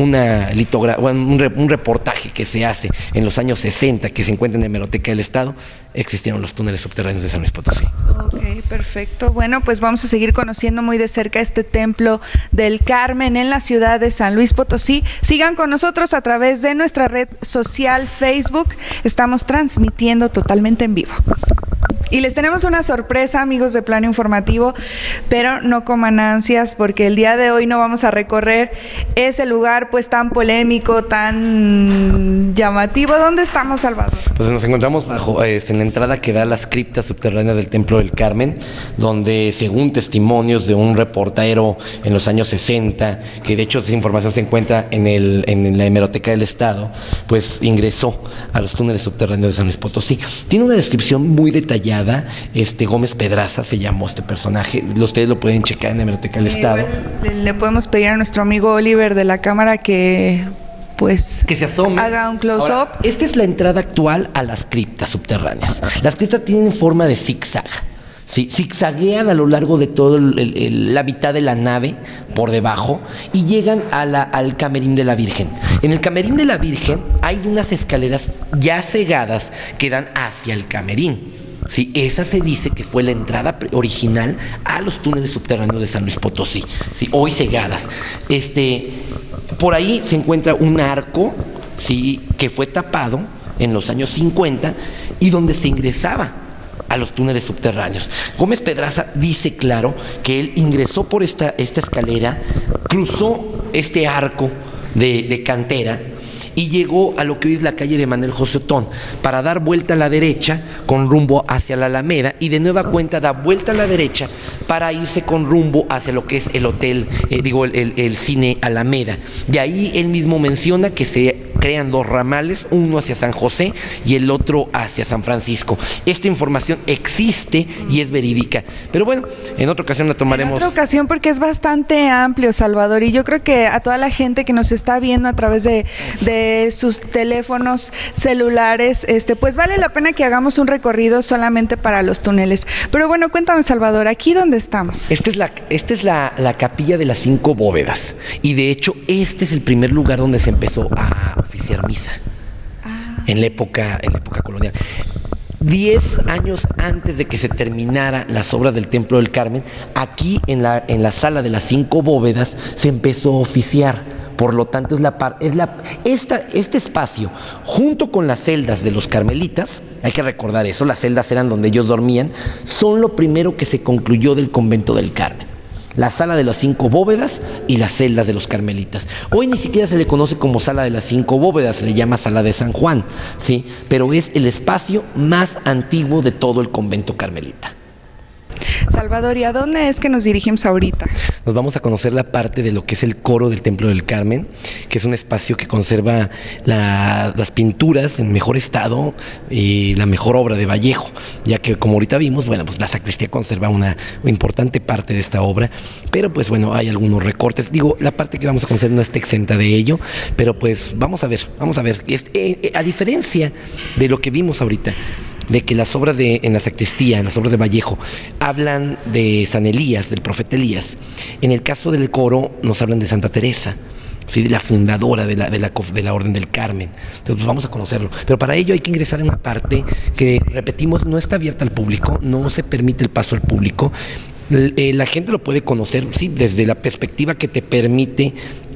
un reportaje que se hace en los años 60, que se encuentra en la Hemeroteca del Estado, existieron los túneles subterráneos de San Luis Potosí. Ok, perfecto. Bueno, pues vamos a seguir conociendo muy de cerca este templo del Carmen en la ciudad de San Luis Potosí. Sigan con nosotros a través de nuestra red social Facebook. Estamos transmitiendo totalmente en vivo. Y les tenemos una sorpresa, amigos de Plano Informativo, pero no coman ansias, porque el día de hoy no vamos a recorrer ese lugar pues tan polémico, tan llamativo. ¿Dónde estamos, Salvador? Pues nos encontramos en la entrada que da a las criptas subterráneas del Templo del Carmen, donde según testimonios de un reportero en los años 60, que de hecho esa información se encuentra en la Hemeroteca del Estado, pues ingresó a los túneles subterráneos de San Luis Potosí. Tiene una descripción muy detallada. Gómez Pedraza se llamó este personaje. Ustedes lo pueden checar en la Hemeroteca del Estado. Le podemos pedir a nuestro amigo Oliver de la cámara que se asome, haga un close-up. Esta es la entrada actual a las criptas subterráneas. Las criptas tienen forma de zigzag. Sí, zigzaguean a lo largo de todo la mitad de la nave por debajo y llegan al camerín de la Virgen. En el camerín de la Virgen hay unas escaleras ya cegadas que dan hacia el camerín. Sí, esa se dice que fue la entrada original a los túneles subterráneos de San Luis Potosí, sí, hoy cegadas. Por ahí se encuentra un arco, sí, que fue tapado en los años 50 y donde se ingresaba a los túneles subterráneos. Gómez Pedraza dice claro que él ingresó por esta escalera, cruzó este arco de cantera y llegó a lo que hoy es la calle de Manuel José Otón para dar vuelta a la derecha con rumbo hacia la Alameda y de nueva cuenta da vuelta a la derecha para irse con rumbo hacia lo que es el hotel, el cine Alameda. De ahí él mismo menciona que se crean dos ramales, uno hacia San José y el otro hacia San Francisco. Esta información existe y es verídica, pero bueno, en otra ocasión la tomaremos. En otra ocasión, porque es bastante amplio, Salvador, y yo creo que a toda la gente que nos está viendo a través de sus teléfonos celulares, pues vale la pena que hagamos un recorrido solamente para los túneles. Pero bueno, cuéntame, Salvador, ¿aquí dónde estamos? Esta es la capilla de las 5 bóvedas, y de hecho este es el primer lugar donde se empezó a oficiar misa en la época colonial. 10 años antes de que se terminara las obras del Templo del Carmen, aquí en la sala de las 5 bóvedas se empezó a oficiar. Por lo tanto, este espacio, junto con las celdas de los carmelitas, hay que recordar eso, las celdas eran donde ellos dormían, son lo primero que se concluyó del convento del Carmen. La sala de las 5 bóvedas y las celdas de los carmelitas. Hoy ni siquiera se le conoce como sala de las 5 bóvedas, se le llama sala de San Juan, ¿sí? Pero es el espacio más antiguo de todo el convento carmelita. Salvador, ¿y a dónde es que nos dirigimos ahorita? Nos vamos a conocer la parte de lo que es el coro del Templo del Carmen, que es un espacio que conserva las pinturas en mejor estado y la mejor obra de Vallejo, ya que como ahorita vimos, bueno, pues la sacristía conserva una importante parte de esta obra, pero pues bueno, hay algunos recortes. Digo, la parte que vamos a conocer no está exenta de ello, pero pues vamos a ver. A diferencia de lo que vimos ahorita, de que las obras en la sacristía, en las obras de Vallejo, hablan de San Elías, del profeta Elías. En el caso del coro nos hablan de Santa Teresa, ¿sí? De la fundadora de la Orden del Carmen. Entonces pues vamos a conocerlo. Pero para ello hay que ingresar en una parte que, repetimos, no está abierta al público, no se permite el paso al público. La gente lo puede conocer, sí, desde la perspectiva que te permite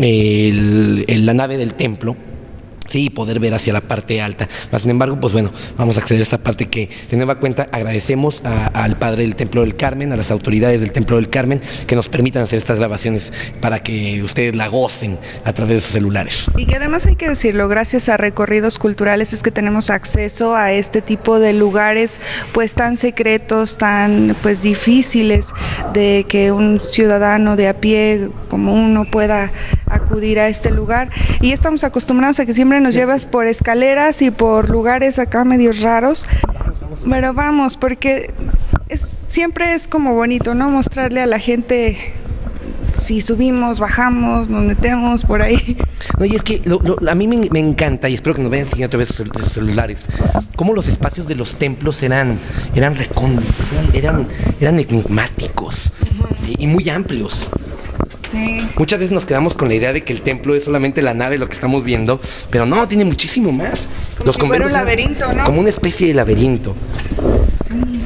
la nave del templo. Sí, poder ver hacia la parte alta. Mas, sin embargo, pues bueno, vamos a acceder a esta parte que, de nueva cuenta, agradecemos al Padre del Templo del Carmen, a las autoridades del Templo del Carmen, que nos permitan hacer estas grabaciones para que ustedes la gocen a través de sus celulares. Y que además hay que decirlo, gracias a Recorridos Culturales es que tenemos acceso a este tipo de lugares pues tan secretos, tan pues difíciles de que un ciudadano de a pie como uno pueda acudir a este lugar. Y estamos acostumbrados a que siempre nos llevas por escaleras y por lugares acá medios raros, pero vamos, porque siempre es como bonito, ¿no? Mostrarle a la gente si subimos, bajamos, nos metemos por ahí. No, y es que a mí me encanta, y espero que nos vayan siguiendo a través de sus celulares, cómo los espacios de los templos eran recónditos, eran enigmáticos, ¿sí? Y muy amplios. Sí. Muchas veces nos quedamos con la idea de que el templo es solamente la nave, lo que estamos viendo, pero no, tiene muchísimo más. Como si fuera un laberinto, ¿no? Como una especie de laberinto. Sí.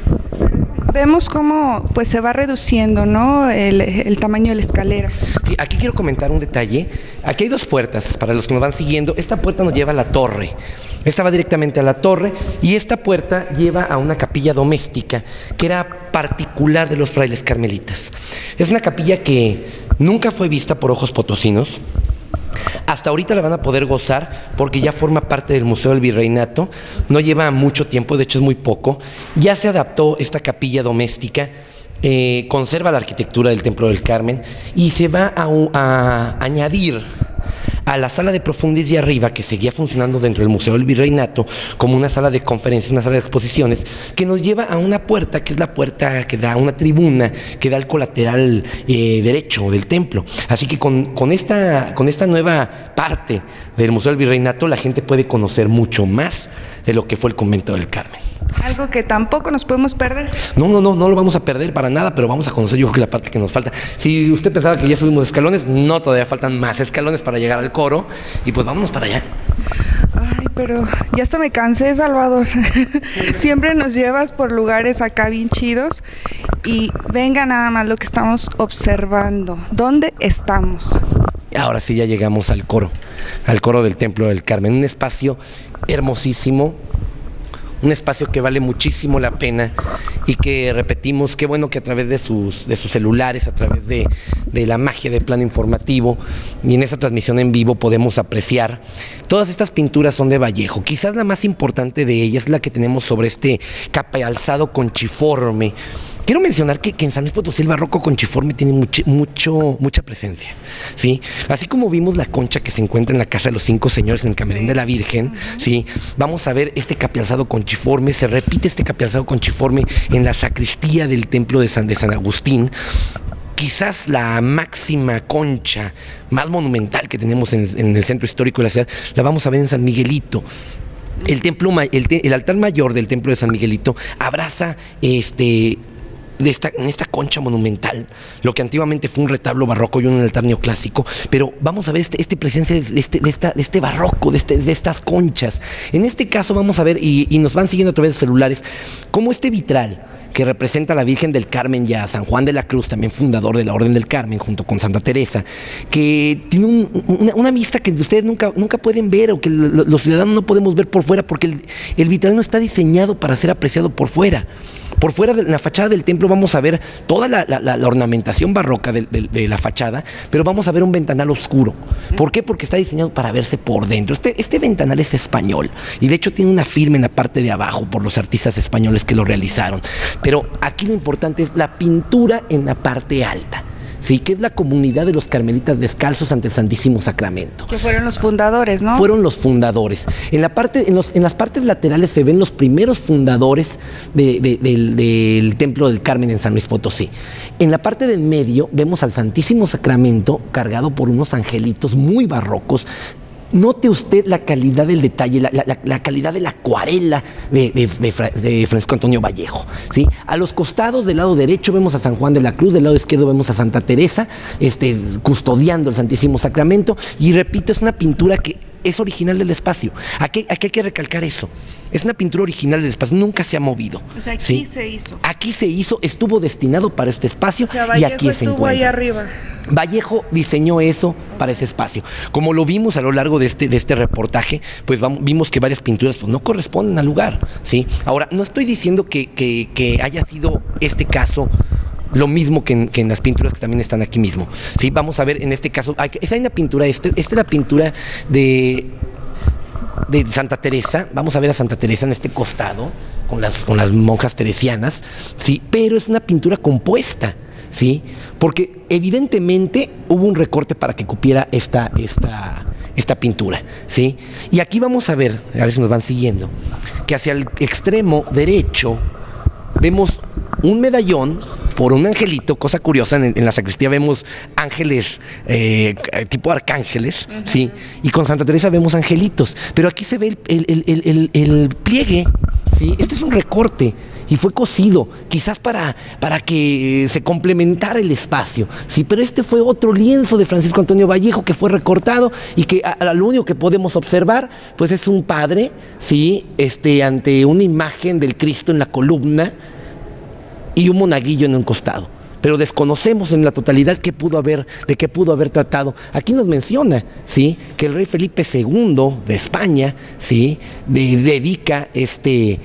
Vemos cómo pues se va reduciendo, ¿no? el tamaño de la escalera. Sí, aquí quiero comentar un detalle. Aquí hay dos puertas para los que nos van siguiendo. Esta puerta nos lleva a la torre. Esta va directamente a la torre y esta puerta lleva a una capilla doméstica que era particular de los frailes carmelitas. Es una capilla que nunca fue vista por ojos potosinos. Hasta ahorita la van a poder gozar porque ya forma parte del Museo del Virreinato. No lleva mucho tiempo, de hecho es muy poco. Ya se adaptó esta capilla doméstica, conserva la arquitectura del Templo del Carmen y se va a añadir a la sala de profundis de arriba, que seguía funcionando dentro del Museo del Virreinato como una sala de conferencias, una sala de exposiciones, que nos lleva a una puerta, que es la puerta que da a una tribuna, que da al colateral derecho del templo. Así que con esta nueva parte del Museo del Virreinato, la gente puede conocer mucho más de lo que fue el Convento del Carmen. Algo que tampoco nos podemos perder. No lo vamos a perder para nada, pero vamos a conocer, yo creo que la parte que nos falta. Si usted pensaba que ya subimos escalones, no, todavía faltan más escalones para llegar al coro, y pues vámonos para allá. Ay, pero ya hasta me cansé, Salvador. Siempre nos llevas por lugares acá bien chidos y venga nada más lo que estamos observando. ¿Dónde estamos? Ahora sí ya llegamos al coro del Templo del Carmen, un espacio hermosísimo, un espacio que vale muchísimo la pena y que, repetimos, qué bueno que a través de sus celulares, a través de la magia del plano informativo y en esa transmisión en vivo podemos apreciar. Todas estas pinturas son de Vallejo. Quizás la más importante de ellas es la que tenemos sobre este capalzado conchiforme. Quiero mencionar que en San Luis Potosí el barroco conchiforme tiene mucha presencia, ¿sí? Así como vimos la concha que se encuentra en la Casa de los Cinco Señores, en el Camerón de la Virgen, ¿sí? Vamos a ver este capialzado conchiforme. Se repite este capialzado conchiforme en la sacristía del templo de San Agustín. Quizás la máxima concha más monumental que tenemos en el centro histórico de la ciudad la vamos a ver en San Miguelito. El altar mayor del templo de San Miguelito abraza en esta concha monumental, lo que antiguamente fue un retablo barroco y un altar neoclásico, pero vamos a ver esta presencia de este barroco, de estas conchas. En este caso vamos a ver, y nos van siguiendo a través de celulares, cómo este vitral que representa a la Virgen del Carmen y a San Juan de la Cruz, también fundador de la Orden del Carmen, junto con Santa Teresa, que tiene una vista que ustedes nunca pueden ver, o que los ciudadanos no podemos ver por fuera, porque el vitral no está diseñado para ser apreciado por fuera. Por fuera de la fachada del templo vamos a ver toda la ornamentación barroca de la fachada, pero vamos a ver un ventanal oscuro. ¿Por qué? Porque está diseñado para verse por dentro. Este ventanal es español y de hecho tiene una firma en la parte de abajo por los artistas españoles que lo realizaron. Pero aquí lo importante es la pintura en la parte alta. Sí, que es la comunidad de los carmelitas descalzos ante el Santísimo Sacramento. Que fueron los fundadores, ¿no? Fueron los fundadores. En las partes laterales se ven los primeros fundadores del Templo del Carmen en San Luis Potosí. En la parte del medio vemos al Santísimo Sacramento cargado por unos angelitos muy barrocos. Note usted la calidad del detalle, la calidad de la acuarela de Francisco Antonio Vallejo, ¿sí? A los costados, del lado derecho, vemos a San Juan de la Cruz, del lado izquierdo vemos a Santa Teresa, custodiando el Santísimo Sacramento, y repito, es una pintura que es original del espacio. Aquí hay que recalcar eso. Es una pintura original del espacio, nunca se ha movido. O sea, aquí ¿sí? se hizo. Aquí se hizo, estuvo destinado para este espacio, o sea, y aquí se encuentra. Ahí arriba. Vallejo diseñó eso para ese espacio. Como lo vimos a lo largo de este reportaje, pues vimos que varias pinturas pues, no corresponden al lugar, ¿sí? Ahora, no estoy diciendo que haya sido este caso lo mismo que en las pinturas que también están aquí mismo, ¿sí? Vamos a ver en este caso, hay una pintura, esta es la pintura de Santa Teresa. Vamos a ver a Santa Teresa en este costado, con las monjas teresianas, ¿sí? Pero es una pintura compuesta, ¿sí? Porque evidentemente hubo un recorte para que cupiera esta pintura, ¿sí? Y aquí vamos a ver si nos van siguiendo, que hacia el extremo derecho vemos un medallón por un angelito, cosa curiosa, en la sacristía vemos ángeles, tipo arcángeles, ¿sí? Y con Santa Teresa vemos angelitos, pero aquí se ve el pliegue, ¿sí? Este es un recorte y fue cosido, quizás para que se complementara el espacio, ¿sí? Pero este fue otro lienzo de Francisco Antonio Vallejo que fue recortado y que lo único que podemos observar, pues es un padre, ¿sí? Ante una imagen del Cristo en la columna, y un monaguillo en un costado, pero desconocemos en la totalidad de qué pudo haber tratado. Aquí nos menciona, ¿sí? Que el rey Felipe II de España, ¿sí? Dedica este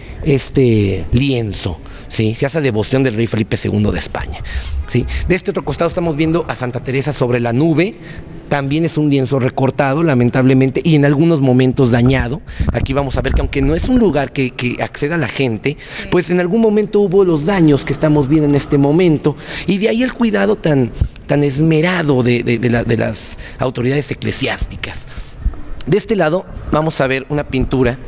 lienzo, ¿sí? Se hace devoción del rey Felipe II de España, ¿sí? De este otro costado estamos viendo a Santa Teresa sobre la nube. También es un lienzo recortado, lamentablemente, y en algunos momentos dañado. Aquí vamos a ver que aunque no es un lugar que acceda la gente, pues en algún momento hubo los daños que estamos viendo en este momento, y de ahí el cuidado tan esmerado de las autoridades eclesiásticas. De este lado vamos a ver una pintura.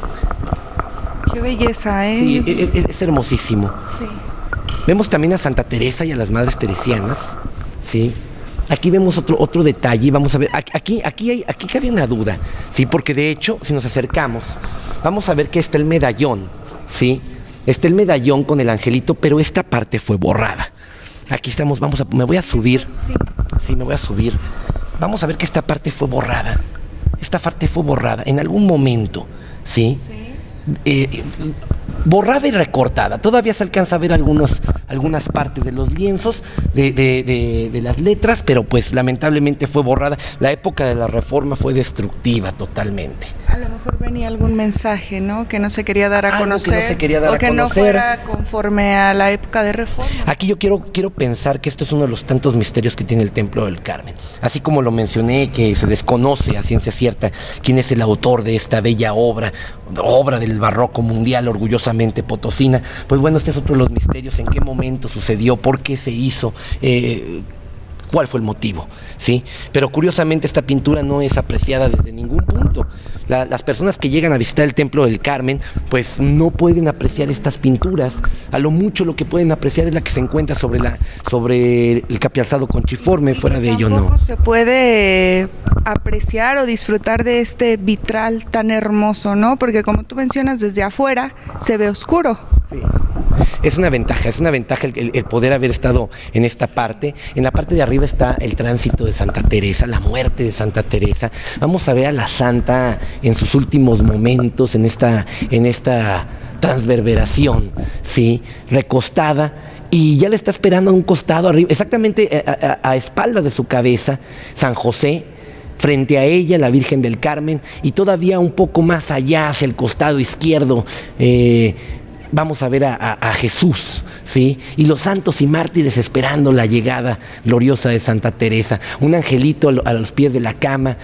Qué belleza, ¿eh? Sí, es hermosísimo. Sí. Vemos también a Santa Teresa y a las madres teresianas, ¿sí? Aquí vemos otro detalle, vamos a ver, aquí cabía una duda, ¿sí? Porque de hecho, si nos acercamos, vamos a ver que está el medallón, ¿sí? Está el medallón con el angelito, pero esta parte fue borrada. Aquí estamos, me voy a subir, sí, me voy a subir. Vamos a ver que esta parte fue borrada, en algún momento, ¿sí? Borrada y recortada. Todavía se alcanza a ver algunas partes de los lienzos, de las letras, pero pues lamentablemente fue borrada. La época de la Reforma fue destructiva totalmente. A lo mejor venía algún mensaje, ¿no? Que no se quería dar a conocer, que no se quería dar a conocer, no fuera conforme a la época de Reforma. Aquí yo quiero pensar que esto es uno de los tantos misterios que tiene el Templo del Carmen. Así como lo mencioné, que se desconoce a ciencia cierta quién es el autor de esta bella obra del barroco mundial, orgullosamente potosina, pues bueno, este es otro de los misterios: en qué momento sucedió, por qué se hizo, cuál fue el motivo, ¿sí? Pero curiosamente esta pintura no es apreciada desde ningún punto. Las personas que llegan a visitar el Templo del Carmen, pues no pueden apreciar estas pinturas. A lo mucho lo que pueden apreciar es la que se encuentra sobre el capialzado conchiforme. Fuera de ello no se puede apreciar o disfrutar de este vitral tan hermoso, ¿no? Porque como tú mencionas, desde afuera se ve oscuro. Sí. Es una ventaja el poder haber estado en esta parte. En la parte de arriba está el tránsito de Santa Teresa, la muerte de Santa Teresa. Vamos a ver a la santa en sus últimos momentos, en esta transverberación, ¿sí? Recostada, y ya le está esperando a un costado arriba, exactamente a espaldas de su cabeza, San José. Frente a ella, la Virgen del Carmen, y todavía un poco más allá, hacia el costado izquierdo, vamos a ver a Jesús, ¿sí? Y los santos y mártires esperando la llegada gloriosa de Santa Teresa. Un angelito a los pies de la cama,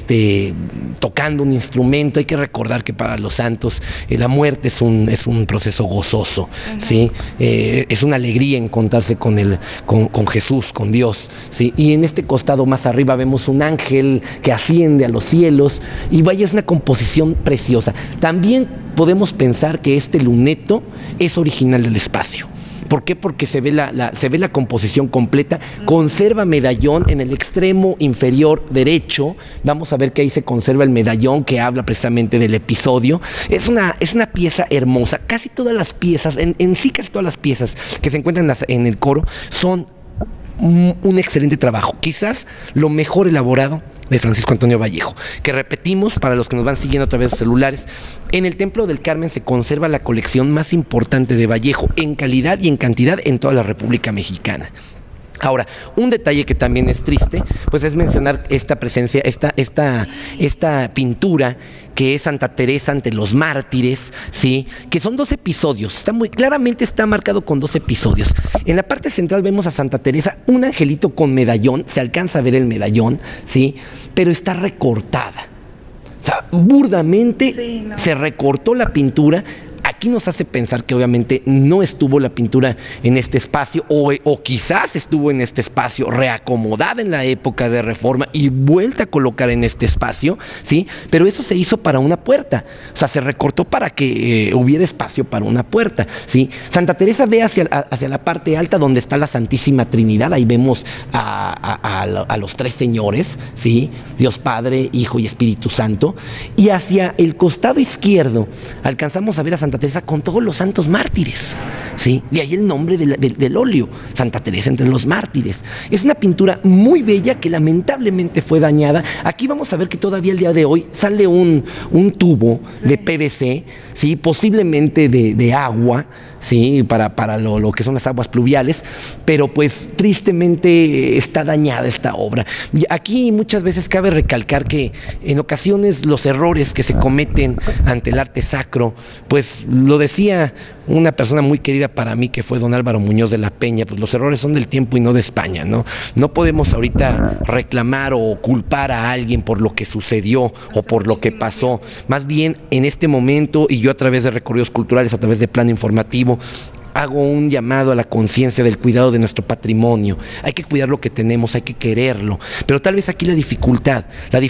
tocando un instrumento. Hay que recordar que para los santos la muerte es un proceso gozoso, ¿sí? Es una alegría encontrarse con Jesús, con Dios, ¿sí? Y en este costado más arriba vemos un ángel que asciende a los cielos, y vaya, es una composición preciosa. También podemos pensar que este luneto es original del espacio. ¿Por qué? Porque se ve la composición completa. Conserva medallón en el extremo inferior derecho. Vamos a ver que ahí se conserva el medallón que habla precisamente del episodio. Es una pieza hermosa. Casi todas las piezas, casi todas las piezas que se encuentran en el coro son un excelente trabajo. Quizás lo mejor elaborado de Francisco Antonio Vallejo, que repetimos para los que nos van siguiendo a través de sus celulares. En el Templo del Carmen se conserva la colección más importante de Vallejo en calidad y en cantidad en toda la República Mexicana. Ahora, un detalle que también es triste, pues es mencionar esta presencia, esta pintura que es Santa Teresa ante los mártires, ¿sí? Que son 2 episodios, claramente está marcado con 2 episodios. En la parte central vemos a Santa Teresa, un angelito con medallón, se alcanza a ver el medallón, ¿sí? Pero está recortada. O sea, burdamente se recortó la pintura. Aquí nos hace pensar que obviamente no estuvo la pintura en este espacio o quizás estuvo en este espacio reacomodada en la época de Reforma y vuelta a colocar en este espacio, ¿sí? Pero eso se hizo para una puerta, o sea, se recortó para que hubiera espacio para una puerta, ¿sí? Santa Teresa ve hacia la parte alta donde está la Santísima Trinidad, ahí vemos a los 3 señores, ¿sí? Dios Padre, Hijo y Espíritu Santo, y hacia el costado izquierdo alcanzamos a ver a Santa Teresa con todos los santos mártires, ¿sí? De ahí el nombre del óleo, Santa Teresa entre los mártires. Es una pintura muy bella que lamentablemente fue dañada. Aquí vamos a ver que todavía el día de hoy sale un tubo de PVC, ¿sí? Posiblemente de agua, ¿sí? Para lo que son las aguas pluviales, pero pues tristemente está dañada esta obra. Y aquí muchas veces cabe recalcar que en ocasiones los errores que se cometen ante el arte sacro, pues lo decía una persona muy querida para mí que fue don Álvaro Muñoz de la Peña, pues los errores son del tiempo y no de España, ¿no? No podemos ahorita reclamar o culpar a alguien por lo que sucedió o por lo que pasó. Más bien en este momento, y yo a través de recorridos culturales, a través de Plano Informativo, hago un llamado a la conciencia del cuidado de nuestro patrimonio. Hay que cuidar lo que tenemos, hay que quererlo, pero tal vez aquí la dificultad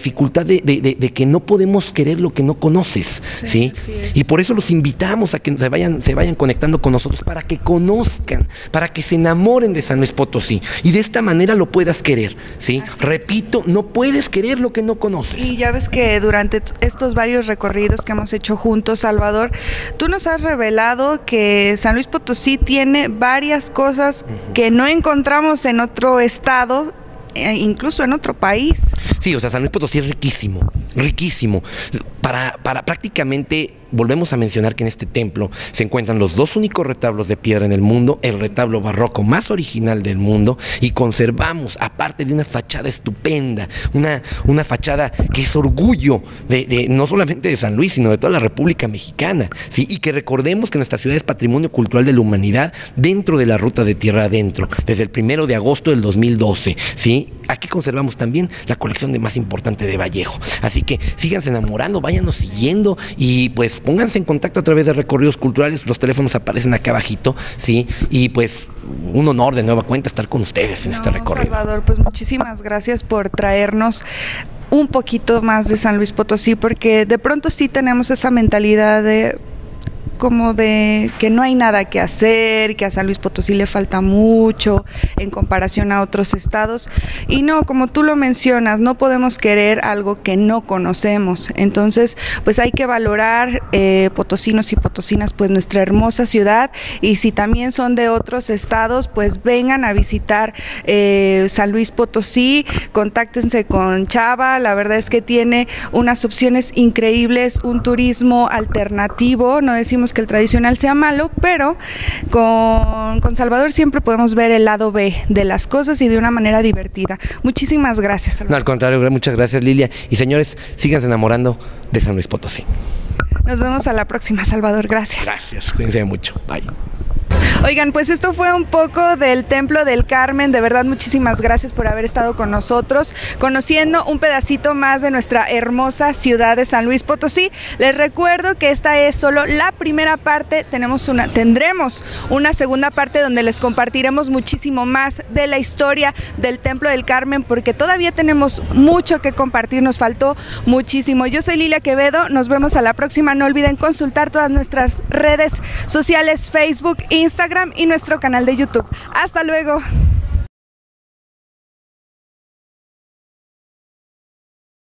de que no podemos querer lo que no conoces, ¿sí? Y por eso los invitamos a que se vayan conectando con nosotros para que conozcan, para que se enamoren de San Luis Potosí y de esta manera lo puedas querer, ¿sí? Repito, no puedes querer lo que no conoces. Y ya ves que durante estos varios recorridos que hemos hecho juntos, Salvador, tú nos has revelado que San Luis Potosí sí tiene varias cosas que no encontramos en otro estado, incluso en otro país. Sí, o sea, San Luis Potosí es riquísimo, riquísimo. Para prácticamente, volvemos a mencionar que en este templo se encuentran los 2 únicos retablos de piedra en el mundo, el retablo barroco más original del mundo, y conservamos, aparte de una fachada estupenda, una fachada que es orgullo de no solamente de San Luis, sino de toda la República Mexicana, ¿sí? Y que recordemos que nuestra ciudad es patrimonio cultural de la humanidad dentro de la ruta de tierra adentro, desde el 1 de agosto del 2012, ¿sí? Aquí conservamos también la colección de más importante de Vallejo, así que síganse enamorando, váyanos siguiendo y pues pónganse en contacto a través de recorridos culturales, los teléfonos aparecen acá abajito, ¿sí? Y pues un honor de nueva cuenta estar con ustedes en este recorrido. Salvador, pues muchísimas gracias por traernos un poquito más de San Luis Potosí, porque de pronto sí tenemos esa mentalidad de como de que no hay nada que hacer, que a San Luis Potosí le falta mucho en comparación a otros estados, y no, como tú lo mencionas, no podemos querer algo que no conocemos. Entonces pues hay que valorar, potosinos y potosinas, pues nuestra hermosa ciudad, y si también son de otros estados, pues vengan a visitar San Luis Potosí, contáctense con Chava, la verdad es que tiene unas opciones increíbles, un turismo alternativo. No decimos que el tradicional sea malo, pero con Salvador siempre podemos ver el lado B de las cosas y de una manera divertida. Muchísimas gracias, Salvador. No, al contrario, muchas gracias, Lilia. Y señores, síganse enamorando de San Luis Potosí. Nos vemos a la próxima, Salvador. Gracias. Gracias, cuídense mucho. Bye. Oigan, pues esto fue un poco del Templo del Carmen. De verdad, muchísimas gracias por haber estado con nosotros, conociendo un pedacito más de nuestra hermosa ciudad de San Luis Potosí. Les recuerdo que esta es solo la primera parte, tendremos una segunda parte donde les compartiremos muchísimo más de la historia del Templo del Carmen, porque todavía tenemos mucho que compartir, nos faltó muchísimo. Yo soy Lilia Quevedo, nos vemos a la próxima. No olviden consultar todas nuestras redes sociales, Facebook, Instagram y nuestro canal de YouTube. Hasta luego.